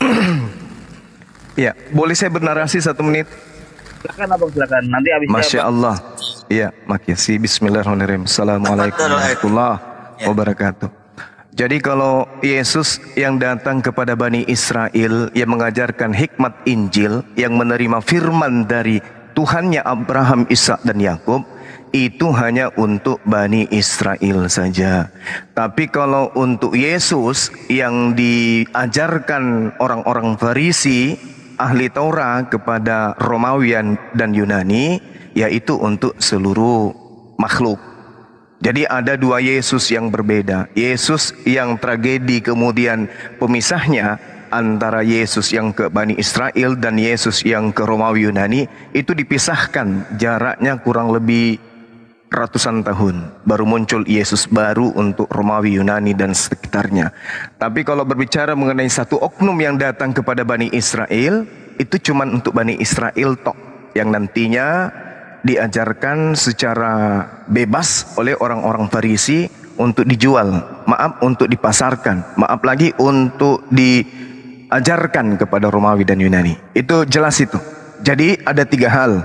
Ya, boleh saya bernarasi satu menit? Silakan abang, silakan. Nanti habis. Masya Allah. Iya, makasih. Bismillahirrahmanirrahim. Assalamualaikum warahmatullahi wabarakatuh. Jadi kalau Yesus yang datang kepada Bani Israel, yang mengajarkan hikmat Injil, yang menerima firman dari Tuhannya Abraham, Ishak dan Yakub, itu hanya untuk Bani Israel saja. Tapi kalau untuk Yesus yang diajarkan orang-orang Farisi, ahli Taurat kepada Romawian dan Yunani, yaitu untuk seluruh makhluk. Jadi ada dua Yesus yang berbeda. Yesus yang tragedi kemudian pemisahnya antara Yesus yang ke Bani Israel dan Yesus yang ke Romawi Yunani itu dipisahkan, jaraknya kurang lebih ratusan tahun. Baru muncul Yesus baru untuk Romawi Yunani dan sekitarnya. Tapi kalau berbicara mengenai satu oknum yang datang kepada Bani Israel, itu cuma untuk Bani Israel tok, yang nantinya diajarkan secara bebas oleh orang-orang Farisi untuk dijual, maaf untuk dipasarkan, maaf lagi untuk diajarkan kepada Romawi dan Yunani. Itu jelas itu. Jadi ada tiga hal.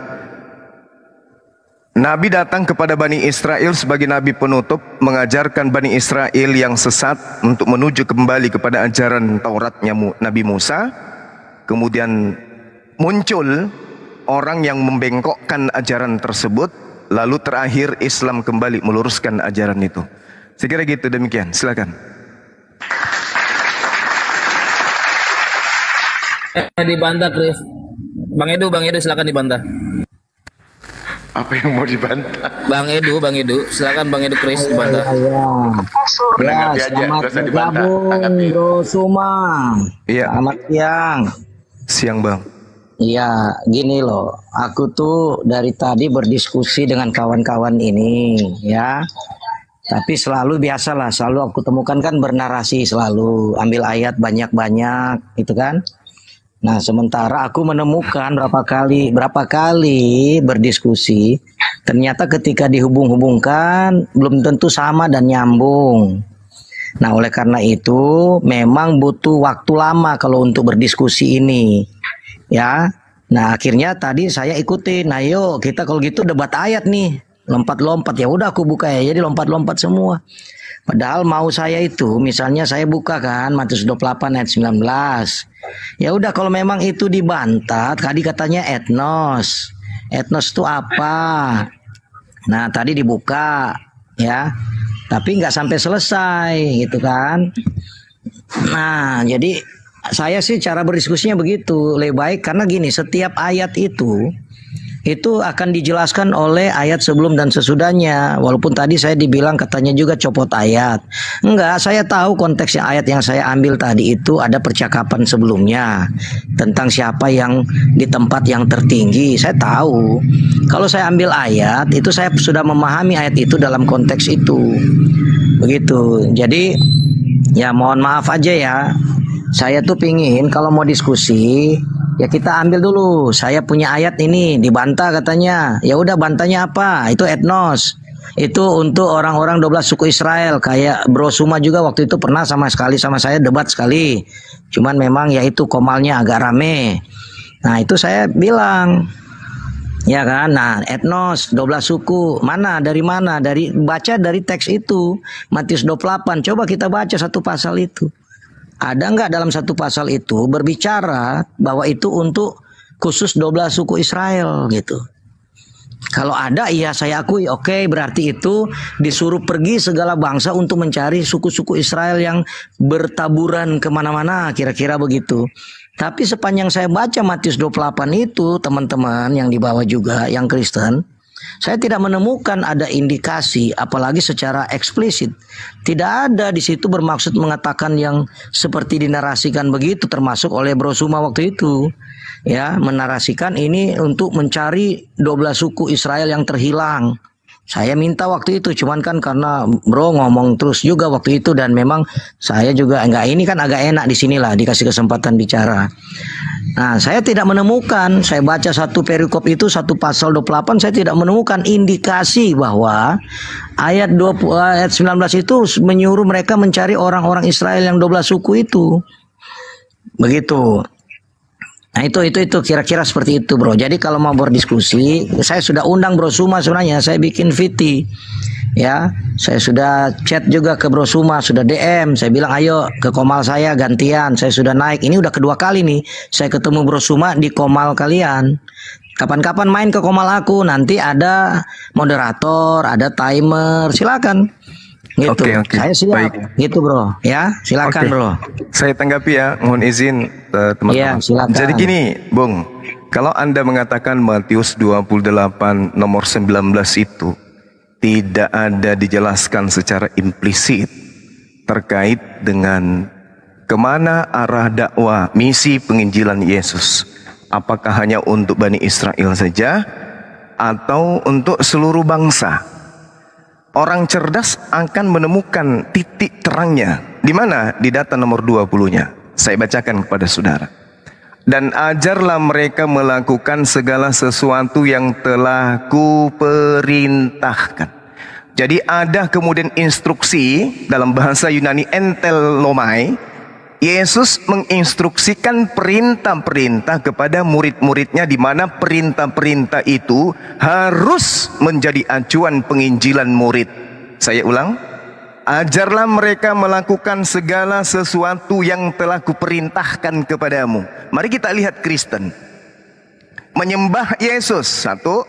Nabi datang kepada Bani Israel sebagai Nabi penutup, mengajarkan Bani Israel yang sesat untuk menuju kembali kepada ajaran Tauratnya Nabi Musa. Kemudian muncul orang yang membengkokkan ajaran tersebut, lalu terakhir Islam kembali meluruskan ajaran itu. Saya kira gitu, demikian. Silakan. Eh, dibantah Chris. Bang Edu, Bang Edu silakan dibantah. Apa yang mau dibantah? Bang Edu, Bang Edu, silakan Bang Edu Chris dibantah. Menanggapi Ya, aja, selamat nggak usah dibantah. bergabung, Bro Suma. Iya. Selamat siang. Siang, Bang. Iya, gini loh. Aku tuh dari tadi berdiskusi dengan kawan-kawan ini, ya. Tapi selalu biasalah, selalu aku temukan kan bernarasi selalu, ambil ayat banyak-banyak, gitu kan. Nah, sementara aku menemukan berapa kali, berapa kali berdiskusi, ternyata ketika dihubung-hubungkan belum tentu sama dan nyambung. Nah, oleh karena itu memang butuh waktu lama kalau untuk berdiskusi ini. Ya, nah akhirnya tadi saya ikutin. Nah, yuk kita kalau gitu debat ayat nih, lompat-lompat. Ya udah aku buka ya, jadi lompat-lompat semua. Padahal mau saya itu, misalnya saya buka kan Matius dua puluh delapan ayat sembilan belas. Ya udah kalau memang itu dibantah, tadi katanya etnos. Etnos itu apa? Nah, tadi dibuka ya. Tapi nggak sampai selesai gitu kan. Nah, jadi saya sih cara berdiskusinya begitu, lebih baik karena gini, setiap ayat itu itu akan dijelaskan oleh ayat sebelum dan sesudahnya. Walaupun tadi saya dibilang katanya juga copot ayat. Enggak, saya tahu konteksnya ayat yang saya ambil tadi itu ada percakapan sebelumnya tentang siapa yang di tempat yang tertinggi. Saya tahu. Kalau saya ambil ayat itu saya sudah memahami ayat itu dalam konteks itu. Begitu. Jadi ya mohon maaf aja ya. Saya tuh pingin kalau mau diskusi ya kita ambil dulu. Saya punya ayat ini dibantah katanya. Ya udah bantahnya apa? Itu etnos. Itu untuk orang-orang dua belas suku Israel. Kayak Bro Suma juga waktu itu pernah sama sekali sama saya debat sekali. Cuman memang ya itu komalnya agak rame. Nah, itu saya bilang ya kan. Nah, etnos dua belas suku. Mana? Dari mana? Dari baca dari teks itu. Matius dua puluh delapan. Coba kita baca satu pasal itu. Ada nggak dalam satu pasal itu berbicara bahwa itu untuk khusus dua belas suku Israel gitu? Kalau ada, iya saya akui, oke okay, berarti itu disuruh pergi segala bangsa untuk mencari suku-suku Israel yang bertaburan kemana-mana, kira-kira begitu. Tapi sepanjang saya baca Matius dua puluh delapan itu, teman-teman yang di bawah juga, yang Kristen, Saya tidak menemukan ada indikasi, apalagi secara eksplisit. Tidak ada di situ bermaksud mengatakan yang seperti dinarasikan begitu, termasuk oleh Bro Suma waktu itu. Ya, menarasikan ini untuk mencari dua belas suku Israel yang terhilang. Saya minta waktu itu, cuman kan karena Bro ngomong terus juga waktu itu, dan memang saya juga enggak, ini kan agak enak di sinilah dikasih kesempatan bicara. Nah, saya tidak menemukan, saya baca satu perikop itu, satu pasal dua puluh delapan, saya tidak menemukan indikasi bahwa ayat dua puluh, ayat sembilan belas itu menyuruh mereka mencari orang-orang Israel yang dua belas suku itu. Begitu. Nah itu itu itu kira-kira seperti itu, Bro. Jadi kalau mau berdiskusi, saya sudah undang Bro Suma sebenarnya, saya bikin V T. Ya, saya sudah chat juga ke Bro Suma, sudah D M, saya bilang ayo ke komal saya gantian, saya sudah naik. Ini udah kedua kali nih saya ketemu Bro Suma di komal kalian. Kapan-kapan main ke komal aku, nanti ada moderator, ada timer, silakan. Gitu. Oke, oke. Saya siap. Baik. Gitu, Bro. Ya, silakan, Oke. Bro. Saya tanggapi ya, mohon izin uh, teman-teman. Iya, silakan. Jadi gini, Bung, kalau Anda mengatakan Matius dua puluh delapan nomor sembilan belas itu tidak ada dijelaskan secara implisit terkait dengan kemana arah dakwah misi penginjilan Yesus. Apakah hanya untuk Bani Israel saja atau untuk seluruh bangsa? Orang cerdas akan menemukan titik terangnya. Di mana? Di data nomor dua puluh-nya. Saya bacakan kepada saudara. Dan ajarlah mereka melakukan segala sesuatu yang telah kuperintahkan. Jadi ada kemudian instruksi dalam bahasa Yunani entelomai. Yesus menginstruksikan perintah-perintah kepada murid-muridnya, di mana perintah-perintah itu harus menjadi acuan penginjilan murid. Saya ulang, ajarlah mereka melakukan segala sesuatu yang telah kuperintahkan kepadamu. Mari kita lihat Kristen menyembah Yesus, satu,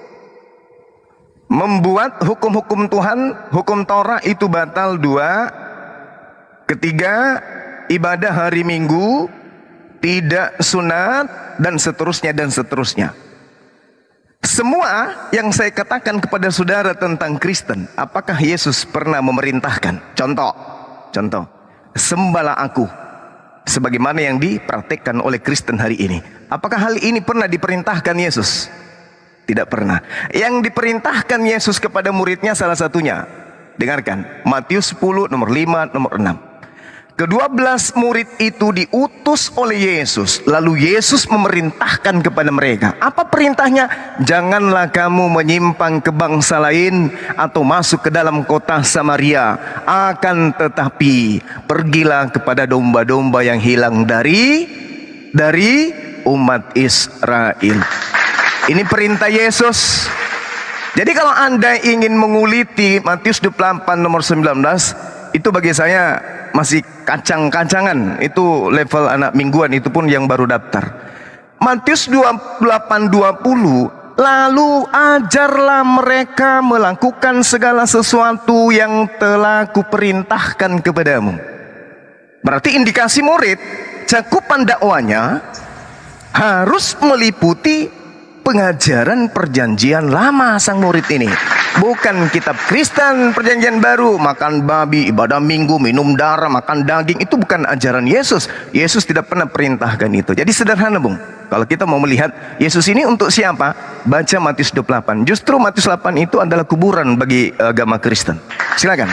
membuat hukum-hukum Tuhan, hukum Taurat itu batal, dua, ketiga, ibadah hari Minggu tidak sunat, dan seterusnya dan seterusnya. Semua yang saya katakan kepada saudara tentang Kristen, apakah Yesus pernah memerintahkan? Contoh, contoh, sembahlah aku, sebagaimana yang dipraktekkan oleh Kristen hari ini. Apakah hal ini pernah diperintahkan Yesus? Tidak pernah. Yang diperintahkan Yesus kepada muridnya salah satunya, dengarkan, Matius sepuluh nomor lima, nomor enam. Kedua belas murid itu diutus oleh Yesus. Lalu Yesus memerintahkan kepada mereka. Apa perintahnya? Janganlah kamu menyimpang ke bangsa lain atau masuk ke dalam kota Samaria. Akan tetapi pergilah kepada domba-domba yang hilang dari dari umat Israel. Ini perintah Yesus. Jadi kalau Anda ingin menguliti Matius dua puluh delapan nomor sembilan belas, itu bagi saya masih kacang-kacangan. Itu level anak mingguan, itu pun yang baru daftar. Matius dua puluh delapan dua puluh, lalu ajarlah mereka melakukan segala sesuatu yang telah kuperintahkan kepadamu. Berarti indikasi murid, cakupan dakwanya harus meliputi pengajaran perjanjian lama sang murid ini. Bukan kitab Kristen perjanjian baru, makan babi, ibadah minggu, minum darah, makan daging. Itu bukan ajaran Yesus. Yesus tidak pernah perintahkan itu. Jadi sederhana, Bung. Kalau kita mau melihat Yesus ini untuk siapa, baca Matius dua puluh delapan. Justru Matius delapan itu adalah kuburan bagi agama Kristen. Silakan.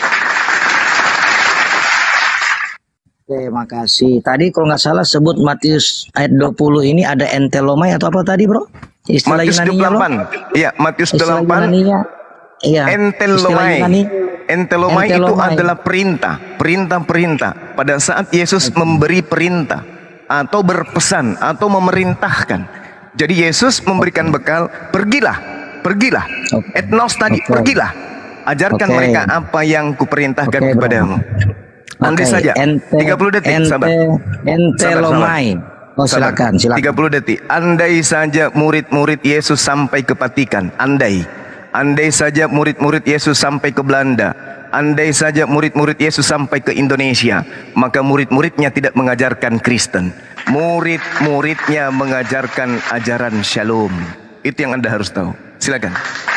Oke, makasih. Tadi kalau nggak salah sebut Matius ayat dua puluh ini ada entelomai atau apa tadi, Bro? Istilah Matius dua puluh delapan. Iya, Matius dua puluh delapan. Iya. Entelomai. Entelomai itu adalah perintah, perintah-perintah. Pada saat Yesus memberi perintah atau berpesan atau memerintahkan. Jadi Yesus memberikan bekal, pergilah, pergilah. Etnos tadi, pergilah. Ajarkan Oke. mereka apa yang kuperintahkan Oke, bro. kepadamu. Andai Oke, saja ente- tiga puluh detik, ente- sabar. entelomai. Oh, silakan, silakan. tiga puluh detik. Andai saja murid-murid Yesus sampai ke Vatikan, andai. Andai saja murid-murid Yesus sampai ke Belanda, andai saja murid-murid Yesus sampai ke Indonesia, maka murid-muridnya tidak mengajarkan Kristen. Murid-muridnya mengajarkan ajaran Shalom. Itu yang Anda harus tahu. silakan.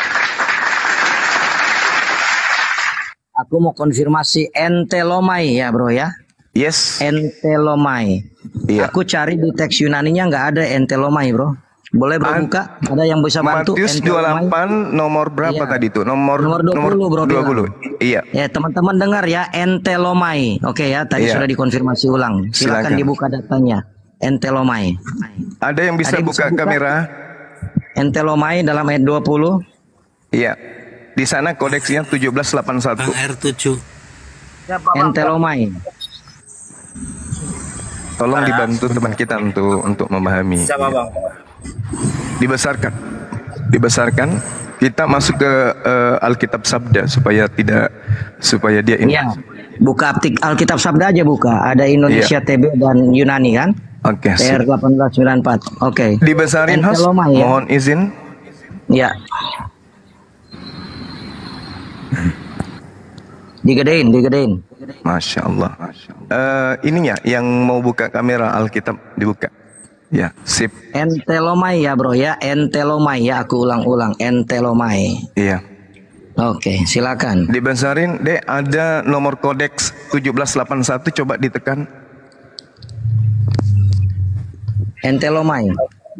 Aku mau konfirmasi entelomai ya bro ya. Yes. Entelomai. Iya. Aku cari di teks Yunaninya nggak ada entelomai bro. Boleh bro buka? Ada yang bisa bantu? Matius dua puluh delapan nomor berapa Iya. tadi itu? Nomor Nomor dua puluh bro. dua puluh. Iya. Ya teman-teman dengar ya entelomai. Oke ya tadi Iya. sudah dikonfirmasi ulang. Silakan Silakan. dibuka datanya. Entelomai. Ada yang bisa Ada yang buka, bisa buka? kamera? Entelomai dalam ayat dua puluh. Iya. Di sana kodeksnya tujuh belas delapan puluh satu. R tujuh. Entelomai. Tolong dibantu teman kita untuk untuk memahami. Siapa bang? Dibesarkan. Dibesarkan. Kita masuk ke eh, Alkitab Sabda supaya tidak supaya dia ini. Iya. Buka Alki- Alkitab Sabda aja buka. Ada Indonesia Iya. T B dan Yunani kan? Oke. T R delapan belas sembilan puluh empat. Oke. Dibesarin host. Entelomai ya. Mohon izin. Ya. Digedein, digedein. Masya Allah. Eh, ininya yang mau buka kamera Alkitab dibuka. Ya, sip. Entelomai ya bro ya. Entelomai ya. Aku ulang-ulang. Entelomai. Iya. Oke, silakan. Dibesarin, Dek, ada nomor kodeks tujuh belas delapan puluh satu, coba ditekan. Entelomai.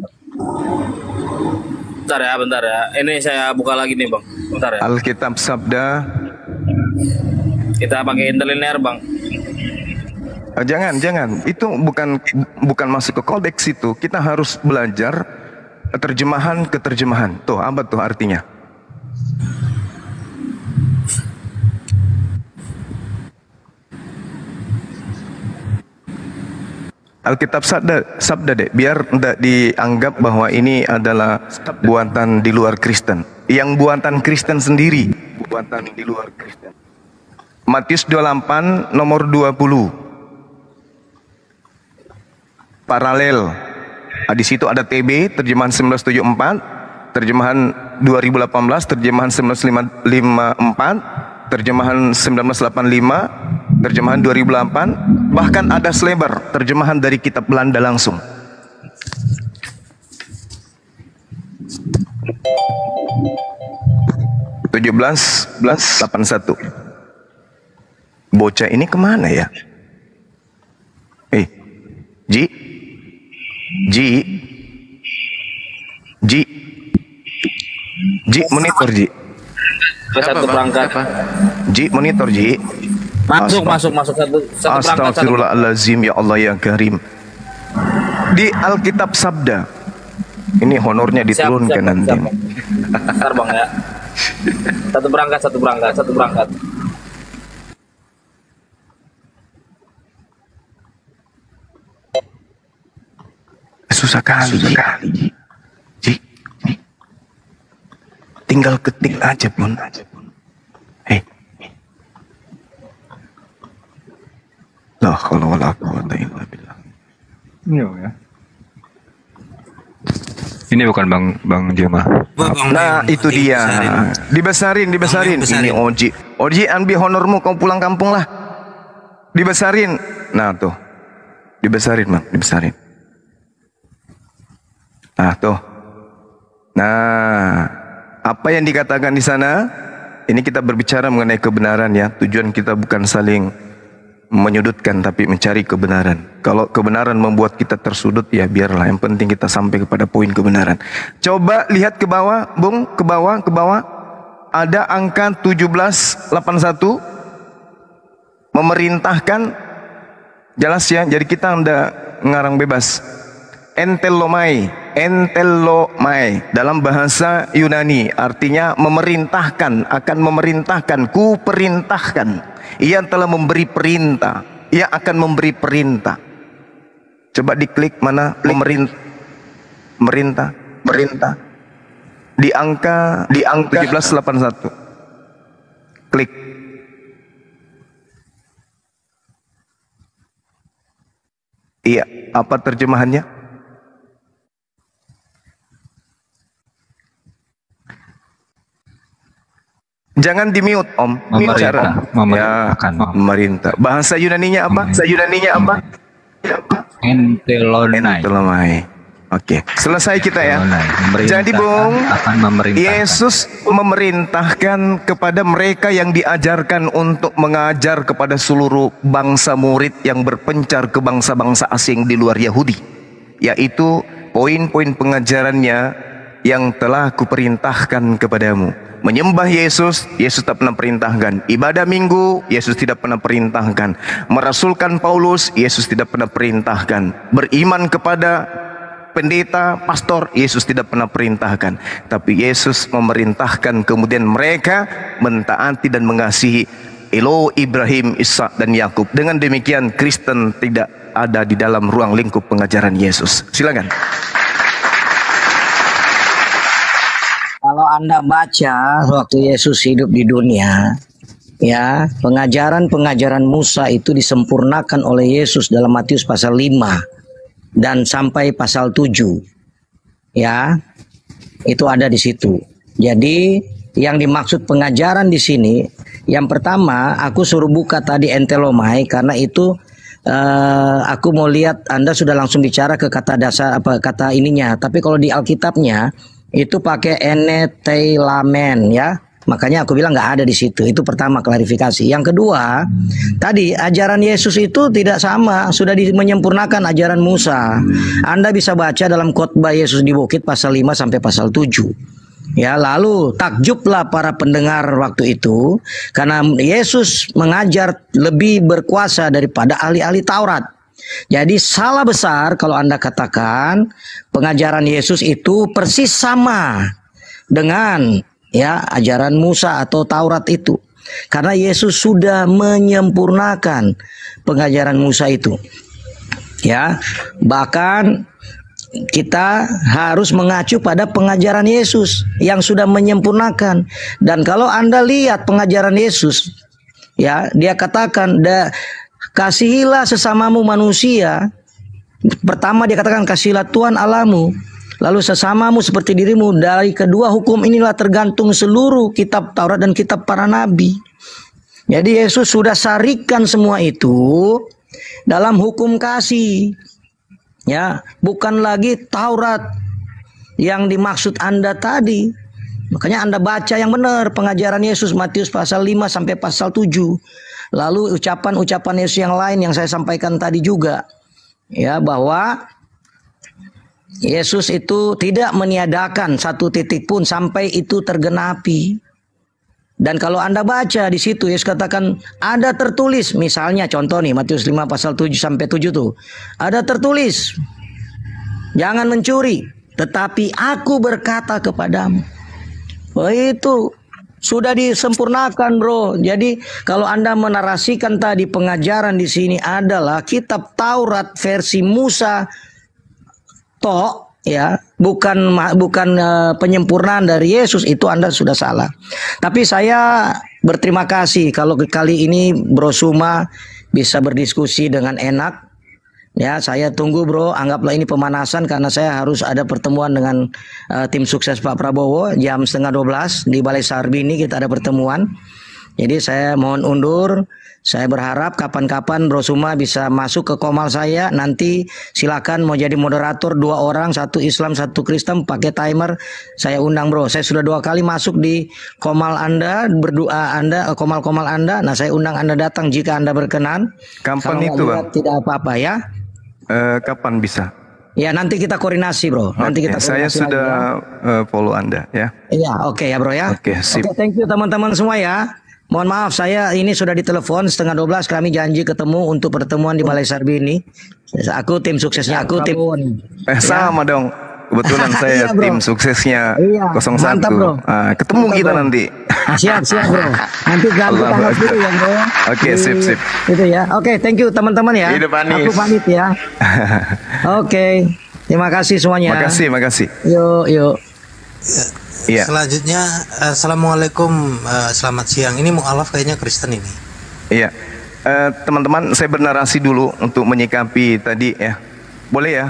Bentar ya, bentar ya. Ini saya buka lagi nih bang. Bentar ya. Alkitab Sabda. Kita pakai interlinear bang. Eh, jangan, jangan. Itu bukan bukan masuk ke kodeks itu. Kita harus belajar terjemahan ke terjemahan. Tuh, apa tuh artinya? Alkitab Sabda, Sabda deh, biar tidak dianggap bahwa ini adalah buatan di luar Kristen. Yang buatan Kristen sendiri, buatan di luar Kristen. Matius dua puluh delapan nomor dua puluh. Paralel. Nah, di situ ada T B terjemahan seribu sembilan ratus tujuh puluh empat, terjemahan dua ribu delapan belas, terjemahan seribu sembilan ratus lima puluh empat, terjemahan seribu sembilan ratus delapan puluh lima, terjemahan dua ribu delapan, bahkan ada selebar terjemahan dari kitab Belanda langsung. tujuh belas delapan puluh satu. Bocah ini kemana ya? Eh, Ji, Ji, Ji, Ji monitor Ji. Satu berangkat. Ji monitor Ji. Masuk, masuk, masuk satu, satu berangkat. Satu. Astagfirullahaladzim, ya Allah ya Karim. Di Alkitab Sabda, ini honornya diturunkan siap, nanti. Siap, bentar bang ya. Satu berangkat, satu berangkat, satu berangkat. Susah kali, susah kali. Ji, Ji. Tinggal ketik aja pun. Hei. La haula wala quwwata illa billah. Iya ya. Ini bukan Bang Bang Jema. Nah, itu dia. Dibesarin, dibesarin. Ini Oji. Oji, ambil honormu, kau pulang kampung lah. Dibesarin. Nah, tuh. Dibesarin, Bang, dibesarin. Nah, tuh. Nah, apa yang dikatakan di sana? Ini kita berbicara mengenai kebenaran ya. Tujuan kita bukan saling menyudutkan, tapi mencari kebenaran. Kalau kebenaran membuat kita tersudut, ya biarlah. Yang penting kita sampai kepada poin kebenaran. Coba lihat ke bawah, Bung, ke bawah, ke bawah. Ada angka tujuh belas delapan puluh satu. Memerintahkan. Jelas ya, jadi kita anda ngarang bebas. Entelomai, entelomai dalam bahasa Yunani artinya memerintahkan, akan memerintahkan, ku perintahkan. Ia telah memberi perintah, ia akan memberi perintah. Coba diklik mana pemerintah, merintah, merintah. Di angka, di angka tujuh belas delapan puluh satu. Klik. Iya, apa terjemahannya? Jangan di mute Om. Memerintah, memerintahkan. Ya, memerintah. Bahasa Yunaninya apa? Bahasa Yunaninya apa? Entelonai. Entelomai. Oke, selesai kita ya. Memerintahkan Jadi Bung, akan memerintahkan. Yesus memerintahkan kepada mereka yang diajarkan untuk mengajar kepada seluruh bangsa murid yang berpencar ke bangsa-bangsa asing di luar Yahudi, yaitu poin-poin pengajarannya yang telah kuperintahkan kepadamu. Menyembah Yesus, Yesus tak pernah perintahkan. Ibadah minggu, Yesus tidak pernah perintahkan. Merasulkan Paulus, Yesus tidak pernah perintahkan. Beriman kepada pendeta, pastor, Yesus tidak pernah perintahkan. Tapi Yesus memerintahkan kemudian mereka mentaati dan mengasihi Elo, Ibrahim, Ishak dan Yakub. Dengan demikian Kristen tidak ada di dalam ruang lingkup pengajaran Yesus. Silakan. Kalau Anda baca waktu Yesus hidup di dunia, ya, pengajaran-pengajaran Musa itu disempurnakan oleh Yesus dalam Matius pasal lima dan sampai pasal tujuh. Ya. Itu ada di situ. Jadi yang dimaksud pengajaran di sini, yang pertama aku suruh buka tadi entelomai karena itu uh, aku mau lihat Anda sudah langsung bicara ke kata dasar apa kata ininya. Tapi kalau di Alkitabnya itu pakai enetelamen ya. Makanya aku bilang nggak ada di situ. Itu pertama klarifikasi. Yang kedua, tadi ajaran Yesus itu tidak sama, sudah di- menyempurnakan ajaran Musa. Anda bisa baca dalam khotbah Yesus di bukit pasal lima sampai pasal tujuh. Ya, lalu takjublah para pendengar waktu itu karena Yesus mengajar lebih berkuasa daripada ahli-ahli Taurat. Jadi salah besar kalau Anda katakan pengajaran Yesus itu persis sama dengan ya ajaran Musa atau Taurat itu. Karena Yesus sudah menyempurnakan pengajaran Musa itu. Ya, bahkan kita harus mengacu pada pengajaran Yesus yang sudah menyempurnakan. Dan kalau Anda lihat pengajaran Yesus, ya, dia katakan, da, kasihilah sesamamu manusia. Pertama dia katakan kasihilah Tuhan Allahmu, lalu sesamamu seperti dirimu. Dari kedua hukum inilah tergantung seluruh kitab Taurat dan kitab para nabi. Jadi Yesus sudah sarikan semua itu dalam hukum kasih. Ya, bukan lagi Taurat yang dimaksud Anda tadi. Makanya Anda baca yang benar pengajaran Yesus Matius pasal lima sampai pasal tujuh. Lalu ucapan-ucapan Yesus yang lain yang saya sampaikan tadi juga. Ya, bahwa Yesus itu tidak meniadakan satu titik pun sampai itu tergenapi. Dan kalau Anda baca di situ Yesus katakan ada tertulis, misalnya contoh nih Matius lima pasal tujuh sampai tujuh tuh. Ada tertulis, jangan mencuri, tetapi aku berkata kepadamu. Oh, itu sudah disempurnakan, bro. Jadi kalau Anda menarasikan tadi pengajaran di sini adalah kitab Taurat versi Musa tok, ya, bukan bukan uh, penyempurnaan dari Yesus, itu Anda sudah salah. Tapi saya berterima kasih kalau kali ini Bro Suma bisa berdiskusi dengan enak. Ya, saya tunggu bro, anggaplah ini pemanasan karena saya harus ada pertemuan dengan uh, tim sukses Pak Prabowo jam setengah dua belas di Balai Sarbini kita ada pertemuan. Jadi saya mohon undur. Saya berharap kapan-kapan Bro Suma bisa masuk ke komal saya. Nanti silakan mau jadi moderator dua orang, satu Islam, satu Kristen, pakai timer. Saya undang bro. Saya sudah dua kali masuk di komal Anda, berdoa Anda, komal-komal Anda. Nah saya undang Anda datang jika Anda berkenan. Kapan Kalau itu, nggak Bang? Tidak apa-apa ya. Eh, kapan bisa? Ya nanti kita koordinasi bro. Nanti Oke, kita saya koordinasi sudah lagi, ya. eh, follow Anda ya. Iya, oke ya bro ya. Oke, sip. Oke, thank you teman-teman semua ya. Mohon maaf saya ini sudah ditelepon setengah dua belas kami janji ketemu untuk pertemuan di Balai Sarbini. Aku tim suksesnya, aku tim. Eh sama dong. Kebetulan saya Iya, bro. tim suksesnya Iya, nol satu. mantap, bro. Ah, ketemu Mantap, kita bro. nanti. Ah, siap, siap bro. Nanti ganti Allahu tanggal Akbar. dulu ya bro. Oke, Di- sip, sip. Itu ya. Oke, thank you teman-teman ya. Hidup Anis. Aku pamit ya. Oke, terima kasih semuanya. Makasih, makasih. Yuk, yuk. Iya. Selanjutnya, Assalamualaikum, eh, selamat siang. Ini mu'alaf kayaknya Kristen ini. Iya. Eh, teman-teman, saya bernarasi dulu untuk menyikapi tadi ya. Boleh ya?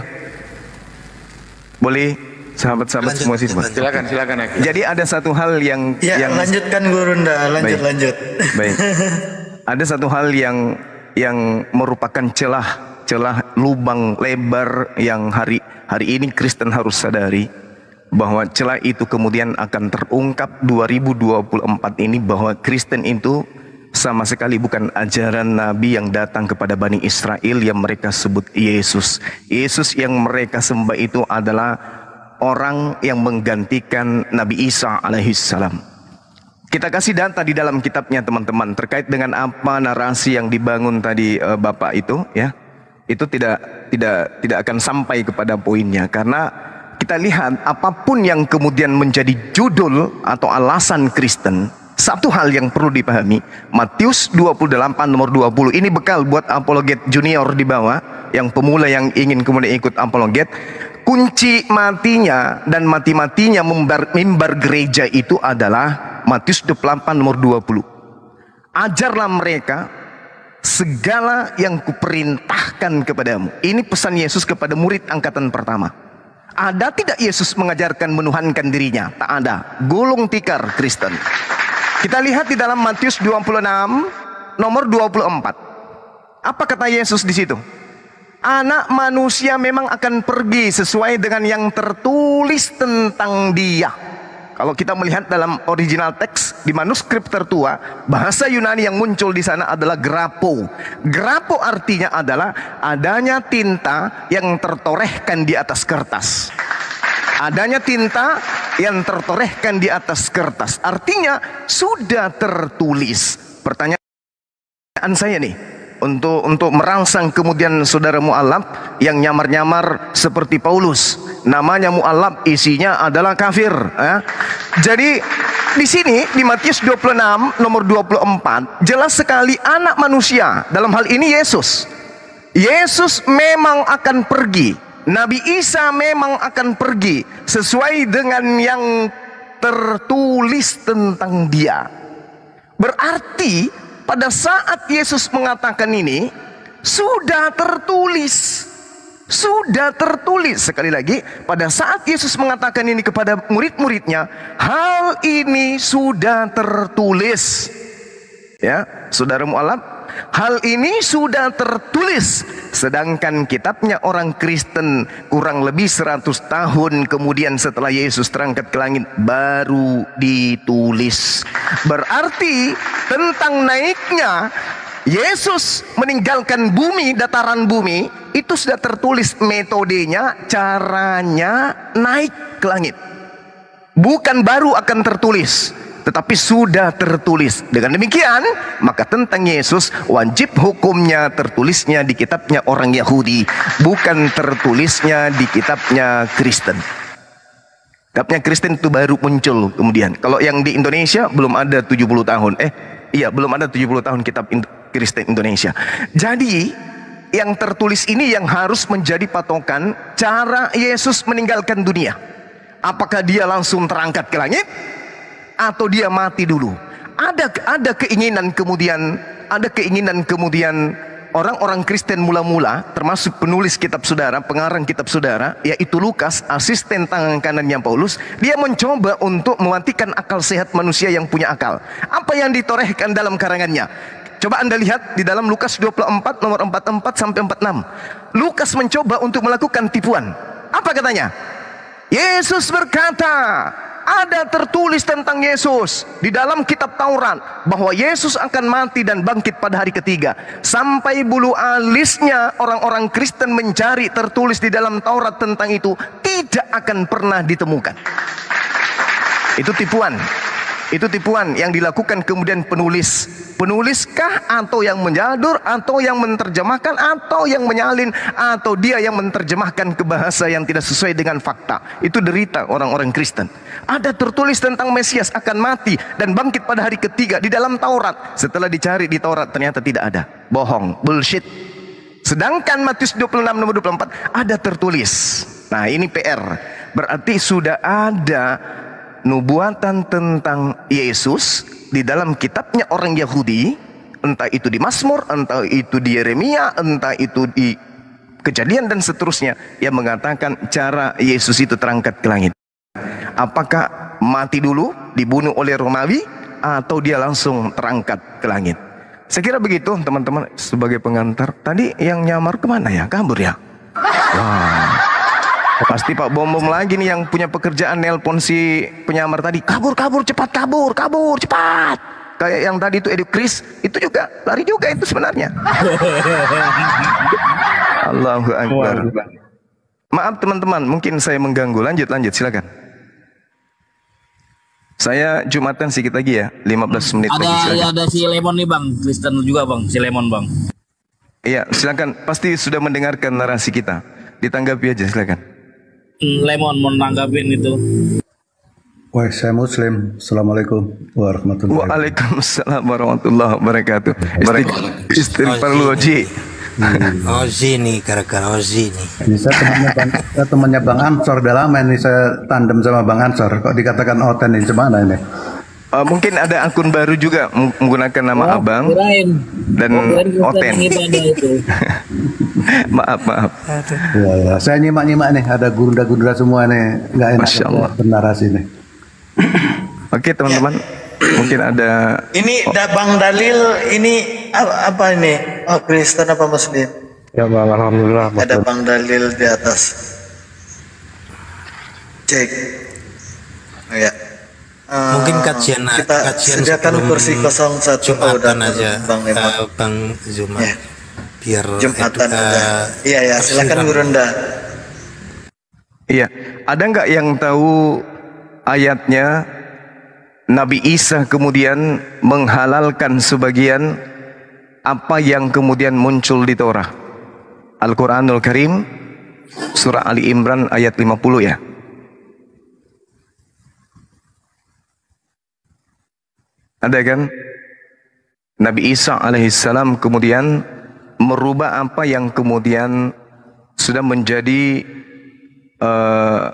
Boleh, sahabat-sahabat semua sih. Silakan, silakan. Aki. Jadi ada satu hal yang Ya, yang lanjutkan Gurunda, lanjut Baik. lanjut. Baik. Ada satu hal yang yang merupakan celah celah lubang lebar yang hari hari ini Kristen harus sadari bahwa celah itu kemudian akan terungkap dua ribu dua puluh empat ini, bahwa Kristen itu sama sekali bukan ajaran Nabi yang datang kepada Bani Israel yang mereka sebut Yesus. Yesus yang mereka sembah itu adalah orang yang menggantikan Nabi Isa alaihissalam. Kita kasih data di dalam kitabnya teman-teman terkait dengan apa narasi yang dibangun tadi uh, Bapak itu, ya. Itu tidak tidak tidak akan sampai kepada poinnya, karena kita lihat apapun yang kemudian menjadi judul atau alasan Kristen, satu hal yang perlu dipahami, Matius dua puluh delapan nomor dua puluh, ini bekal buat apologet junior di bawah, yang pemula yang ingin kemudian ikut apologet. Kunci matinya dan mati-matinya mimbar, mimbar gereja itu adalah Matius dua puluh delapan nomor dua puluh. Ajarlah mereka segala yang kuperintahkan kepadamu. Ini pesan Yesus kepada murid angkatan pertama. Ada tidak Yesus mengajarkan menuhankan dirinya? Tak ada. Gulung tikar Kristen. Kita lihat di dalam Matius dua puluh enam nomor dua puluh empat. Apa kata Yesus di situ? Anak manusia memang akan pergi sesuai dengan yang tertulis tentang dia. Kalau kita melihat dalam original teks di manuskrip tertua, bahasa Yunani yang muncul di sana adalah grapo. Grapo artinya adalah adanya tinta yang tertorehkan di atas kertas. Adanya tinta yang tertorehkan di atas kertas. Artinya sudah tertulis. Pertanyaan saya nih, untuk untuk merangsang kemudian saudara mu'alaf yang nyamar-nyamar seperti Paulus, namanya mu'alaf, isinya adalah kafir, ya. Jadi di sini di Matius dua puluh enam nomor dua puluh empat jelas sekali anak manusia, dalam hal ini Yesus. Yesus memang akan pergi. Nabi Isa memang akan pergi sesuai dengan yang tertulis tentang dia. Berarti pada saat Yesus mengatakan ini sudah tertulis. Sudah tertulis. Sekali lagi, pada saat Yesus mengatakan ini kepada murid-muridnya, hal ini sudah tertulis. Ya, saudara mu'alaf, hal ini sudah tertulis. Sedangkan kitabnya orang Kristen kurang lebih seratus tahun kemudian setelah Yesus terangkat ke langit baru ditulis. Berarti tentang naiknya Yesus meninggalkan bumi, dataran bumi, itu sudah tertulis metodenya, caranya naik ke langit. Bukan baru akan tertulis, tetapi sudah tertulis. Dengan demikian, maka tentang Yesus wajib hukumnya tertulisnya di kitabnya orang Yahudi, bukan tertulisnya di kitabnya Kristen. Kitabnya Kristen itu baru muncul kemudian. Kalau yang di Indonesia belum ada tujuh puluh tahun. Eh, iya belum ada tujuh puluh tahun kitab Kristen Indonesia. Jadi yang tertulis ini yang harus menjadi patokan cara Yesus meninggalkan dunia. Apakah dia langsung terangkat ke langit atau dia mati dulu? Ada ada keinginan kemudian ada keinginan kemudian orang-orang Kristen mula-mula, termasuk penulis kitab saudara, pengarang kitab saudara, yaitu Lukas, asisten tangan kanannya Paulus, dia mencoba untuk mematikan akal sehat manusia yang punya akal. Apa yang ditorehkan dalam karangannya? Coba Anda lihat di dalam Lukas dua puluh empat nomor empat puluh empat sampai empat puluh enam. Lukas mencoba untuk melakukan tipuan. Apa katanya? Yesus berkata, ada tertulis tentang Yesus di dalam kitab Taurat bahwa Yesus akan mati dan bangkit pada hari ketiga. Sampai bulu alisnya orang-orang Kristen mencari tertulis di dalam Taurat tentang itu, tidak akan pernah ditemukan. Itu tipuan. Itu tipuan yang dilakukan kemudian penulis. Penuliskah atau yang menjadur atau yang menerjemahkan atau yang menyalin atau dia yang menerjemahkan ke bahasa yang tidak sesuai dengan fakta. Itu derita orang-orang Kristen. Ada tertulis tentang Mesias akan mati dan bangkit pada hari ketiga di dalam Taurat. Setelah dicari di Taurat ternyata tidak ada. Bohong, bullshit. Sedangkan Matius dua puluh enam nomor dua puluh empat ada tertulis. Nah, ini P R. Berarti sudah ada nubuatan tentang Yesus di dalam kitabnya orang Yahudi, entah itu di Mazmur, entah itu di Yeremia, entah itu di Kejadian dan seterusnya, yang mengatakan cara Yesus itu terangkat ke langit. Apakah mati dulu, dibunuh oleh Romawi, atau dia langsung terangkat ke langit? Saya kira begitu teman-teman sebagai pengantar. Tadi yang nyamar kemana ya? Kabur ya? Wah, pasti Pak Bom Bom lagi nih yang punya pekerjaan nelpon si penyamar tadi. Kabur, kabur, cepat kabur, kabur, cepat. Kayak yang tadi itu Edu Kris, itu juga lari juga itu sebenarnya. Allahu Akbar. Maaf teman-teman, mungkin saya mengganggu. Lanjut, lanjut, silakan. Saya Jumatan sedikit lagi ya, lima belas menit Ada lagi. Silakan. ada si Lemon nih bang, Kristen juga bang, si Lemon bang. Iya, silakan. Pasti sudah mendengarkan narasi kita. Ditanggapi aja, silakan. Hmm, Lemon mau nanggapin itu. Wah, saya Muslim. Assalamualaikum warahmatullahi wabarakatuh. Waalaikumsalam warahmatullahi wabarakatuh. Istig- Istighfar lu Oji. Ozi nih, gara-gara Ozi nih. Ini saya temannya Bang, saya temannya Bang Ansor. Udah lama ini saya tandem sama Bang Ansor. Kok dikatakan Oten ini gimana ini? Uh, mungkin ada akun baru juga meng- menggunakan nama Oh, Abang kirain. dan Oh, kirain Kristen Oten. yang ibadah itu. Maaf, maaf. Ya, ya. Saya nyimak-nyimak nih. Ada gurunda-gurunda semua nih. Nggak enak Masya Allah. bernarasi nih. Oke teman-teman, mungkin ada. Ini da Bang Dalil ini apa, apa ini? Oh, Kristen apa Muslim? Ya bang, alhamdulillah. Ada Bang Dalil di atas. Cek. Oh, ya. Eh, Mungkin kajian kita kajian sediakan sebelum kursi nol satu. Oh, udah Jumatan aja, Bang Lemon. eh, Bang Zuma. Ya. Biar Jumatan edu- udah. eh, Iya ya, silakan tafsiran. Gurunda. Iya, ada nggak yang tahu ayatnya Nabi Isa kemudian menghalalkan sebagian apa yang kemudian muncul di Torah? Al-Quranul Karim, surah Ali Imran ayat lima puluh ya. Ada kan? Nabi Isa alaihissalam kemudian merubah apa yang kemudian sudah menjadi uh,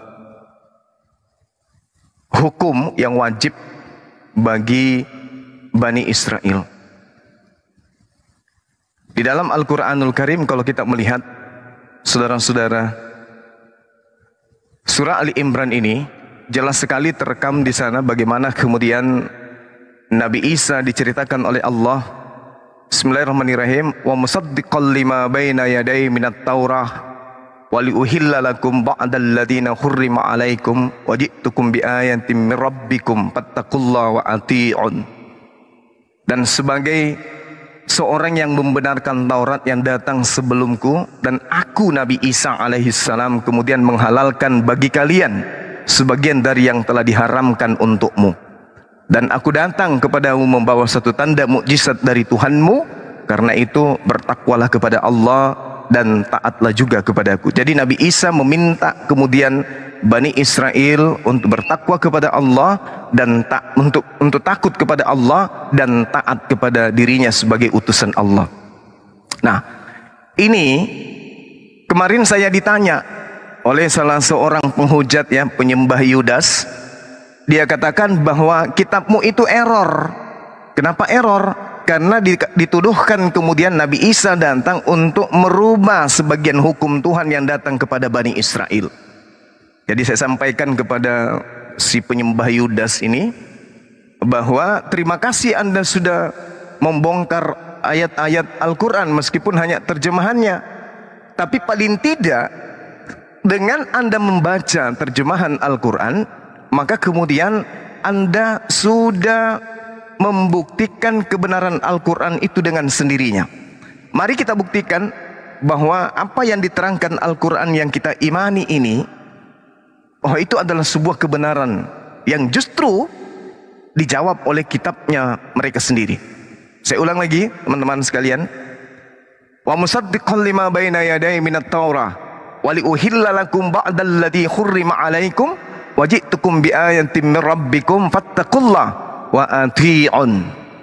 hukum yang wajib bagi Bani Israel. Di dalam Al-Quranul Karim kalau kita melihat saudara-saudara, surah Ali Imran ini jelas sekali terekam di sana bagaimana kemudian Nabi Isa diceritakan oleh Allah. Bismillahirrahmanirrahim. Wa musaddiqan lima baina yaday minat Taurah wa liuhilla lakum ba'dal ladzina hurrima 'alaikum wa ji'tukum biayatin min rabbikum fattaqullaha wa ati'un. Dan sebagai seorang yang membenarkan Taurat yang datang sebelumku, dan aku Nabi Isa alaihissalam kemudian menghalalkan bagi kalian sebagian dari yang telah diharamkan untukmu. Dan aku datang kepadamu membawa satu tanda mukjizat dari Tuhanmu, karena itu bertakwalah kepada Allah dan taatlah juga kepadaku. Jadi Nabi Isa meminta kemudian Bani Israel untuk bertakwa kepada Allah dan tak untuk untuk takut kepada Allah dan taat kepada dirinya sebagai utusan Allah. Nah, ini kemarin saya ditanya oleh salah seorang penghujat ya, penyembah Yudas. Dia katakan bahwa kitabmu itu error. Kenapa error? Karena dituduhkan kemudian Nabi Isa datang untuk merubah sebagian hukum Tuhan yang datang kepada Bani Israel. Jadi saya sampaikan kepada si penyembah Yudas ini bahwa terima kasih Anda sudah membongkar ayat-ayat Al-Quran meskipun hanya terjemahannya. Tapi paling tidak dengan Anda membaca terjemahan Al-Quran, maka kemudian Anda sudah membuktikan kebenaran Al-Quran itu dengan sendirinya. Mari kita buktikan bahwa apa yang diterangkan Al-Quran yang kita imani ini, oh itu adalah sebuah kebenaran yang justru dijawab oleh kitabnya mereka sendiri. Saya ulang lagi teman-teman sekalian. Wa musaddiqan lima baina yaday minat Taurah wa liuhilla lakum ba'dal ladzi hurrima 'alaikum wa ji'tukum bi ayatin min rabbikum fattaqullaha wa ati'un.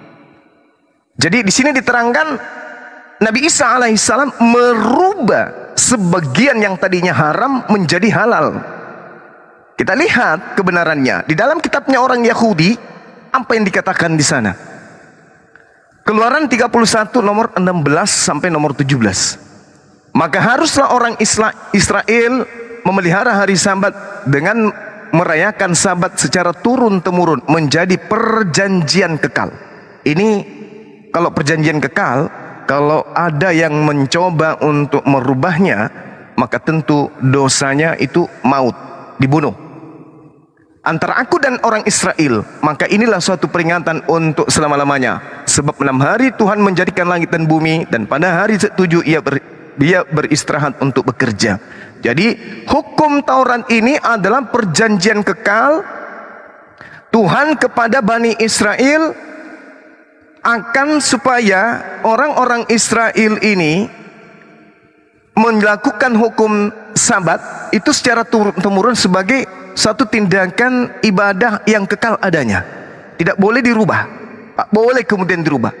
Jadi di sini diterangkan Nabi Isa alaihissalam merubah sebagian yang tadinya haram menjadi halal. Kita lihat kebenarannya di dalam kitabnya orang Yahudi, apa yang dikatakan di sana. Keluaran tiga puluh satu nomor enam belas sampai nomor tujuh belas. Maka haruslah orang Israel memelihara hari Sabat dengan merayakan Sabat secara turun temurun menjadi perjanjian kekal. Ini kalau perjanjian kekal, kalau ada yang mencoba untuk merubahnya, maka tentu dosanya itu maut, dibunuh. Antara aku dan orang Israel, maka inilah suatu peringatan untuk selama-lamanya. Sebab enam hari Tuhan menjadikan langit dan bumi, dan pada hari ketujuh ia ber, dia beristirahat untuk bekerja. Jadi hukum Taurat ini adalah perjanjian kekal Tuhan kepada Bani Israel, akan supaya orang-orang Israel ini melakukan hukum Sabat itu secara turun-temurun sebagai satu tindakan ibadah yang kekal adanya, tidak boleh dirubah, tak boleh kemudian dirubah.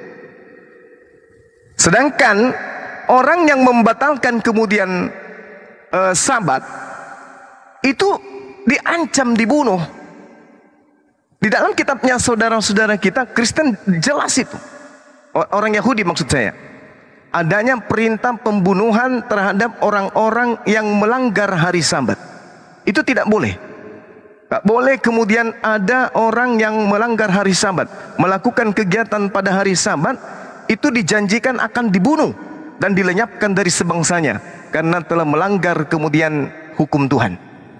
Sedangkan orang yang membatalkan kemudian uh, Sabat itu diancam dibunuh. Di dalam kitabnya saudara-saudara kita Kristen jelas itu, orang Yahudi maksud saya, adanya perintah pembunuhan terhadap orang-orang yang melanggar hari Sabat. Itu tidak boleh. Tak boleh kemudian ada orang yang melanggar hari Sabat, melakukan kegiatan pada hari Sabat, itu dijanjikan akan dibunuh dan dilenyapkan dari sebangsanya karena telah melanggar kemudian hukum Tuhan.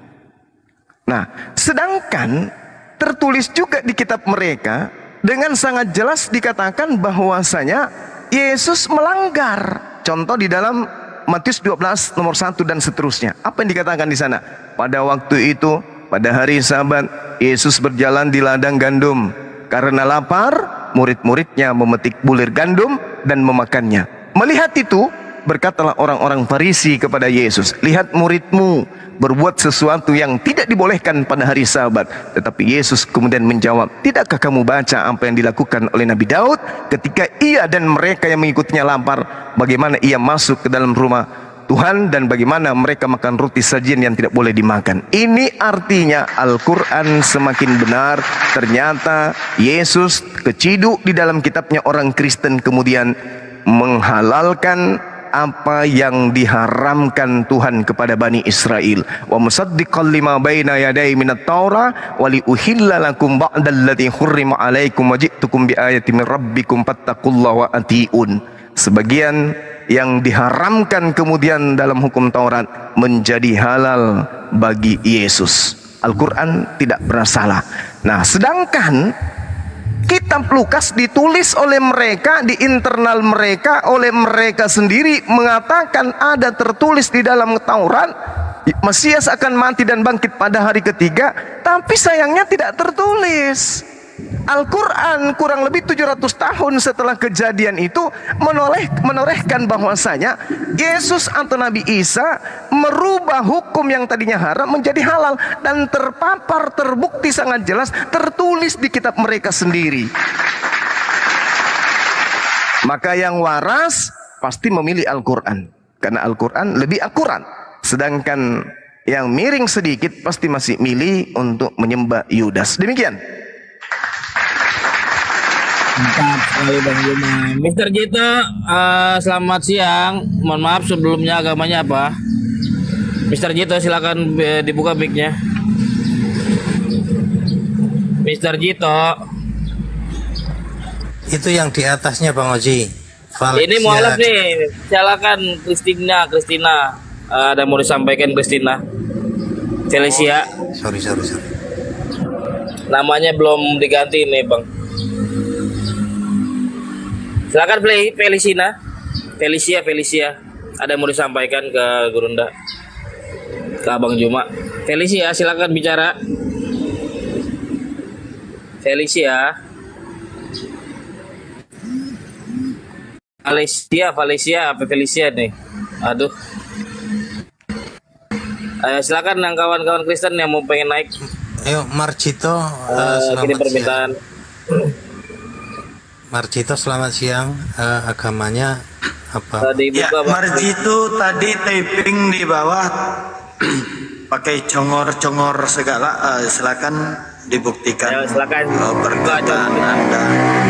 Nah, sedangkan tertulis juga di kitab mereka dengan sangat jelas dikatakan bahwasanya Yesus melanggar. Contoh di dalam Matius dua belas nomor satu dan seterusnya. Apa yang dikatakan di sana? Pada waktu itu, pada hari Sabat, Yesus berjalan di ladang gandum. Karena lapar, murid-muridnya memetik bulir gandum dan memakannya. Melihat itu, berkatalah orang-orang Farisi kepada Yesus, lihat muridmu berbuat sesuatu yang tidak dibolehkan pada hari Sabat. Tetapi Yesus kemudian menjawab, tidakkah kamu baca apa yang dilakukan oleh Nabi Daud ketika ia dan mereka yang mengikutinya lapar, bagaimana ia masuk ke dalam rumah Tuhan dan bagaimana mereka makan roti sajian yang tidak boleh dimakan. Ini artinya Al-Quran semakin benar. Ternyata Yesus keciduk di dalam kitabnya orang Kristen kemudian menghalalkan apa yang diharamkan Tuhan kepada Bani Israel. Wa musaddiqan lima baina yadayhi minat Taurah wa li uhilla lakum ba'dalladzi hurrima 'alaikum wa ji'tukum bi ayatin min rabbikum fattaqullaha wa ati'un. Sebagian yang diharamkan kemudian dalam hukum Taurat menjadi halal bagi Yesus. Al-Quran tidak pernah salah. Nah, sedangkan kitab Lukas ditulis oleh mereka, di internal mereka, oleh mereka sendiri, mengatakan ada tertulis di dalam Taurat Mesias akan mati dan bangkit pada hari ketiga, tapi sayangnya tidak tertulis. Al-Quran kurang lebih tujuh ratus tahun setelah kejadian itu menoleh, menorehkan bahwasanya Yesus atau Nabi Isa merubah hukum yang tadinya haram menjadi halal, dan terpapar, terbukti sangat jelas, tertulis di kitab mereka sendiri. Maka yang waras pasti memilih Al-Quran, karena Al-Quran lebih akurat. Sedangkan yang miring sedikit pasti masih milih untuk menyembah Yudas. Demikian. Mantap sekali Bang Juma. Mister Jito, uh, selamat siang. Mohon maaf sebelumnya agamanya apa? Mister Jito silakan uh, dibuka mic-nya. Mister Jito. Itu yang di atasnya Bang Oji. Valencia. Ini mualaf nih. Silakan Kristina, Kristina. Uh, ada mau disampaikan Kristina. Felicia. Sorry, sorry, sorry. Namanya belum diganti nih Bang. Silakan play Felicina, Felicia, Felicia. Ada yang mau disampaikan ke Gurunda, ke Abang Juma. Felicia, silakan bicara. Felicia, Felicia, Felicia, apa Felicia nih? Aduh. Ayo silakan yang kawan-kawan Kristen yang mau pengen naik. Ayo Marcito, uh, uh, ini permintaan. Marcito selamat siang, uh, agamanya apa? Ya, Marcito tadi typing di bawah pakai congor-congor segala, uh, silakan dibuktikan. Ya, silakan. Uh, perkataan Anda.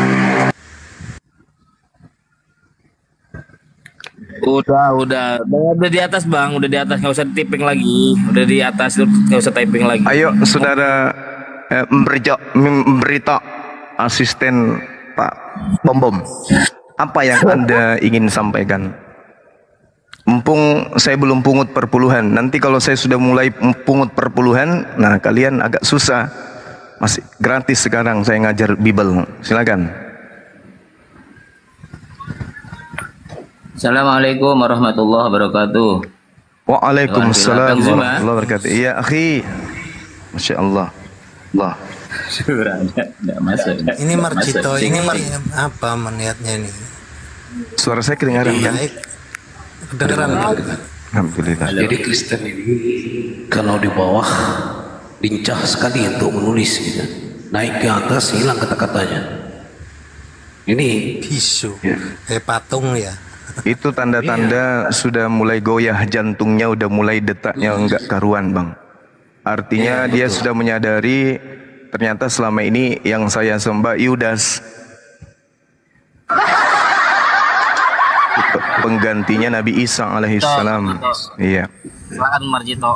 Udah, udah, udah di atas Bang, udah di atas, nggak usah typing lagi, udah di atas, nggak usah typing lagi. Ayo saudara, eh, memberi, memberi asisten Pak Bom Bom, apa yang Anda ingin sampaikan? Mumpung saya belum pungut perpuluhan. Nanti kalau saya sudah mulai pungut perpuluhan, nah kalian agak susah. Masih gratis sekarang saya ngajar Bible. Silakan. Assalamualaikum warahmatullahi wabarakatuh. Waalaikumsalam warahmatullahi wabarakatuh. Iya, akhi. Masya Allah. Allah. Ini Marcito, ini apa meniatnya ini? Suara saya kedengaran kan? Kedengaran. Alhamdulillah. Jadi Kristen ini kalau di bawah lincah sekali untuk menulis gitu. Naik ke atas hilang kata-katanya. Ini bisu. Kayak patung ya. Itu tanda-tanda sudah mulai goyah jantungnya, udah mulai detaknya enggak karuan, Bang. Artinya Iya, dia betul. sudah menyadari ternyata selama ini yang saya sembah Yudas. Penggantinya Nabi Isa alaihissalam. Iya. Silakan Marjito.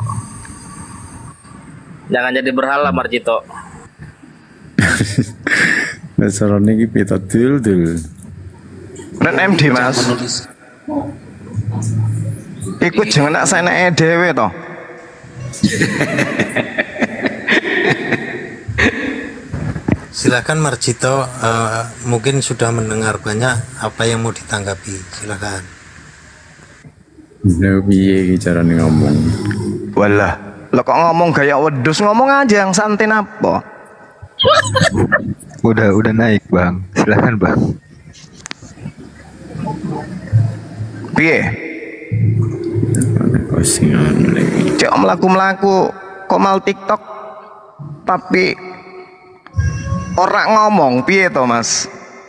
Jangan jadi berhala Marjito. Besarnya ini kita dul-dul. Nen M D Mas. Ikut jangan nak saya naik dewe toh. Silakan Marjito, eh, mungkin sudah mendengar banyak apa yang mau ditanggapi. Silakan. Nah, piye iki carane ngomong? Walah, lo kok ngomong kayak wedus, ngomong aja yang santai apa? Udah udah naik bang, silakan bang. Piye? Cek melaku-melaku komal TikTok tapi orang ngomong piye to Mas?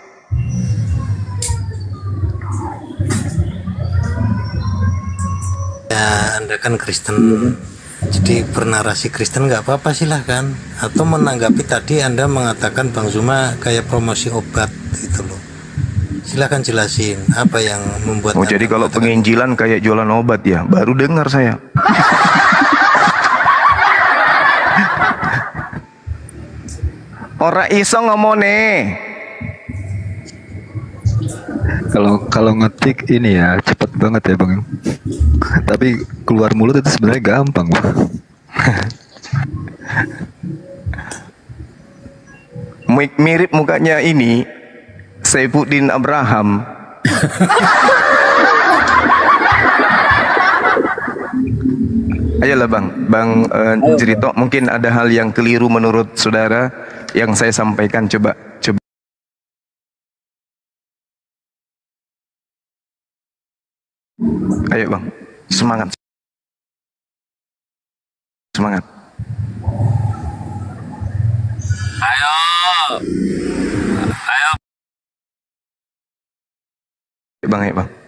Ya, Anda kan Kristen, jadi bernarasi Kristen nggak apa-apa silahkan. Atau menanggapi tadi Anda mengatakan Bang Zuma kayak promosi obat gitu loh. Silahkan jelasin apa yang membuat. Oh jadi kalau penginjilan kayak jualan obat ya? Baru dengar saya. Ora iso ngomone. Kalau kalau ngetik ini ya cepet banget ya bang. Tapi keluar mulut itu sebenarnya gampang bang. Mirip mukanya ini Saifuddin Abraham. Ayolah bang, bang uh, Jerito, mungkin ada hal yang keliru menurut saudara yang saya sampaikan, coba coba. Ayo bang, semangat, semangat. Ayo. Ayo. Bang, ayo bang.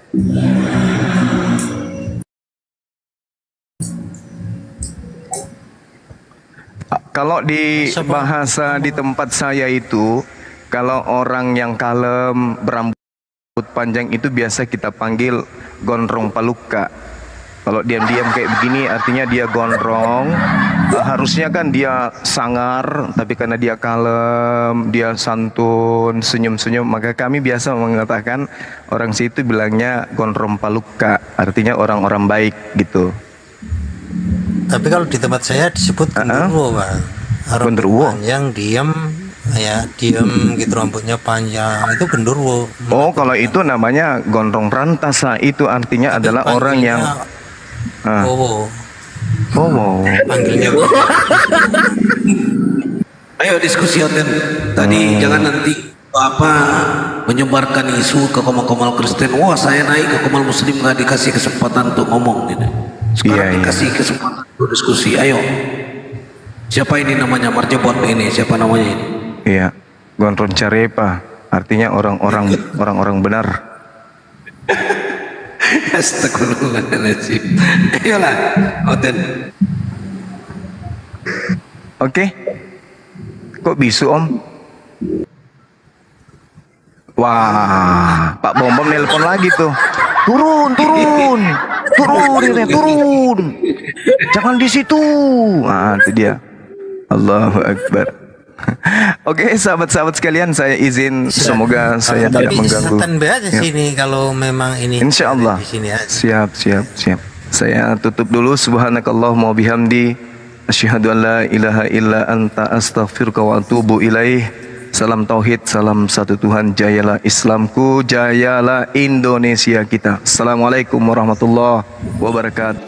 Kalau di bahasa di tempat saya itu, kalau orang yang kalem, berambut panjang itu biasa kita panggil gondrong paluka. Kalau diam-diam kayak begini artinya dia gondrong. Harusnya kan dia sangar, tapi karena dia kalem, dia santun, senyum-senyum, maka kami biasa mengatakan orang situ bilangnya gondrong paluka, artinya orang-orang baik gitu. Tapi kalau di tempat saya disebut genderuwo, Bang. Genderuwo yang diam ya, diam gitu, rambutnya panjang, itu genderuwo. Oh, kalau itu namanya gondrong rantasa, itu artinya tapi adalah orang yang ah. Oh, oh. Panggilnya Ayo diskusi Oten. Tadi hmm. jangan nanti apa menyebarkan isu ke komal-komal Kristen. Wah, saya naik ke komal Muslim nggak dikasih kesempatan untuk ngomong gitu. Sekarang iya, dikasih iya. kesempatan untuk diskusi. Ayo, siapa ini namanya Marjebot ini? Siapa namanya ini? Iya, Gondron Carepa. Artinya orang-orang orang-orang benar. Astagfirullahaladzim. Ayolah, Oten. Oke. Kok bisu Om? Wah, Pak Bom Bom nelpon lagi tuh. Turun, turun, turun, ini turun. Jangan di situ. Ah, itu dia. Allahu Akbar. Oke, sahabat-sahabat sekalian, saya izin semoga saya tidak Tapi mengganggu. standby aja Ya. sini kalau memang ini Insya Allah. di sini aja. Siap, siap, siap. Saya tutup dulu. Subhanakallahumma bihamdi. Asyhadu an la ilaha illa anta astaghfiruka wa atubu ilaih. Salam tauhid, salam satu Tuhan. Jayalah Islamku, jayalah Indonesia kita. Assalamualaikum warahmatullahi wabarakatuh.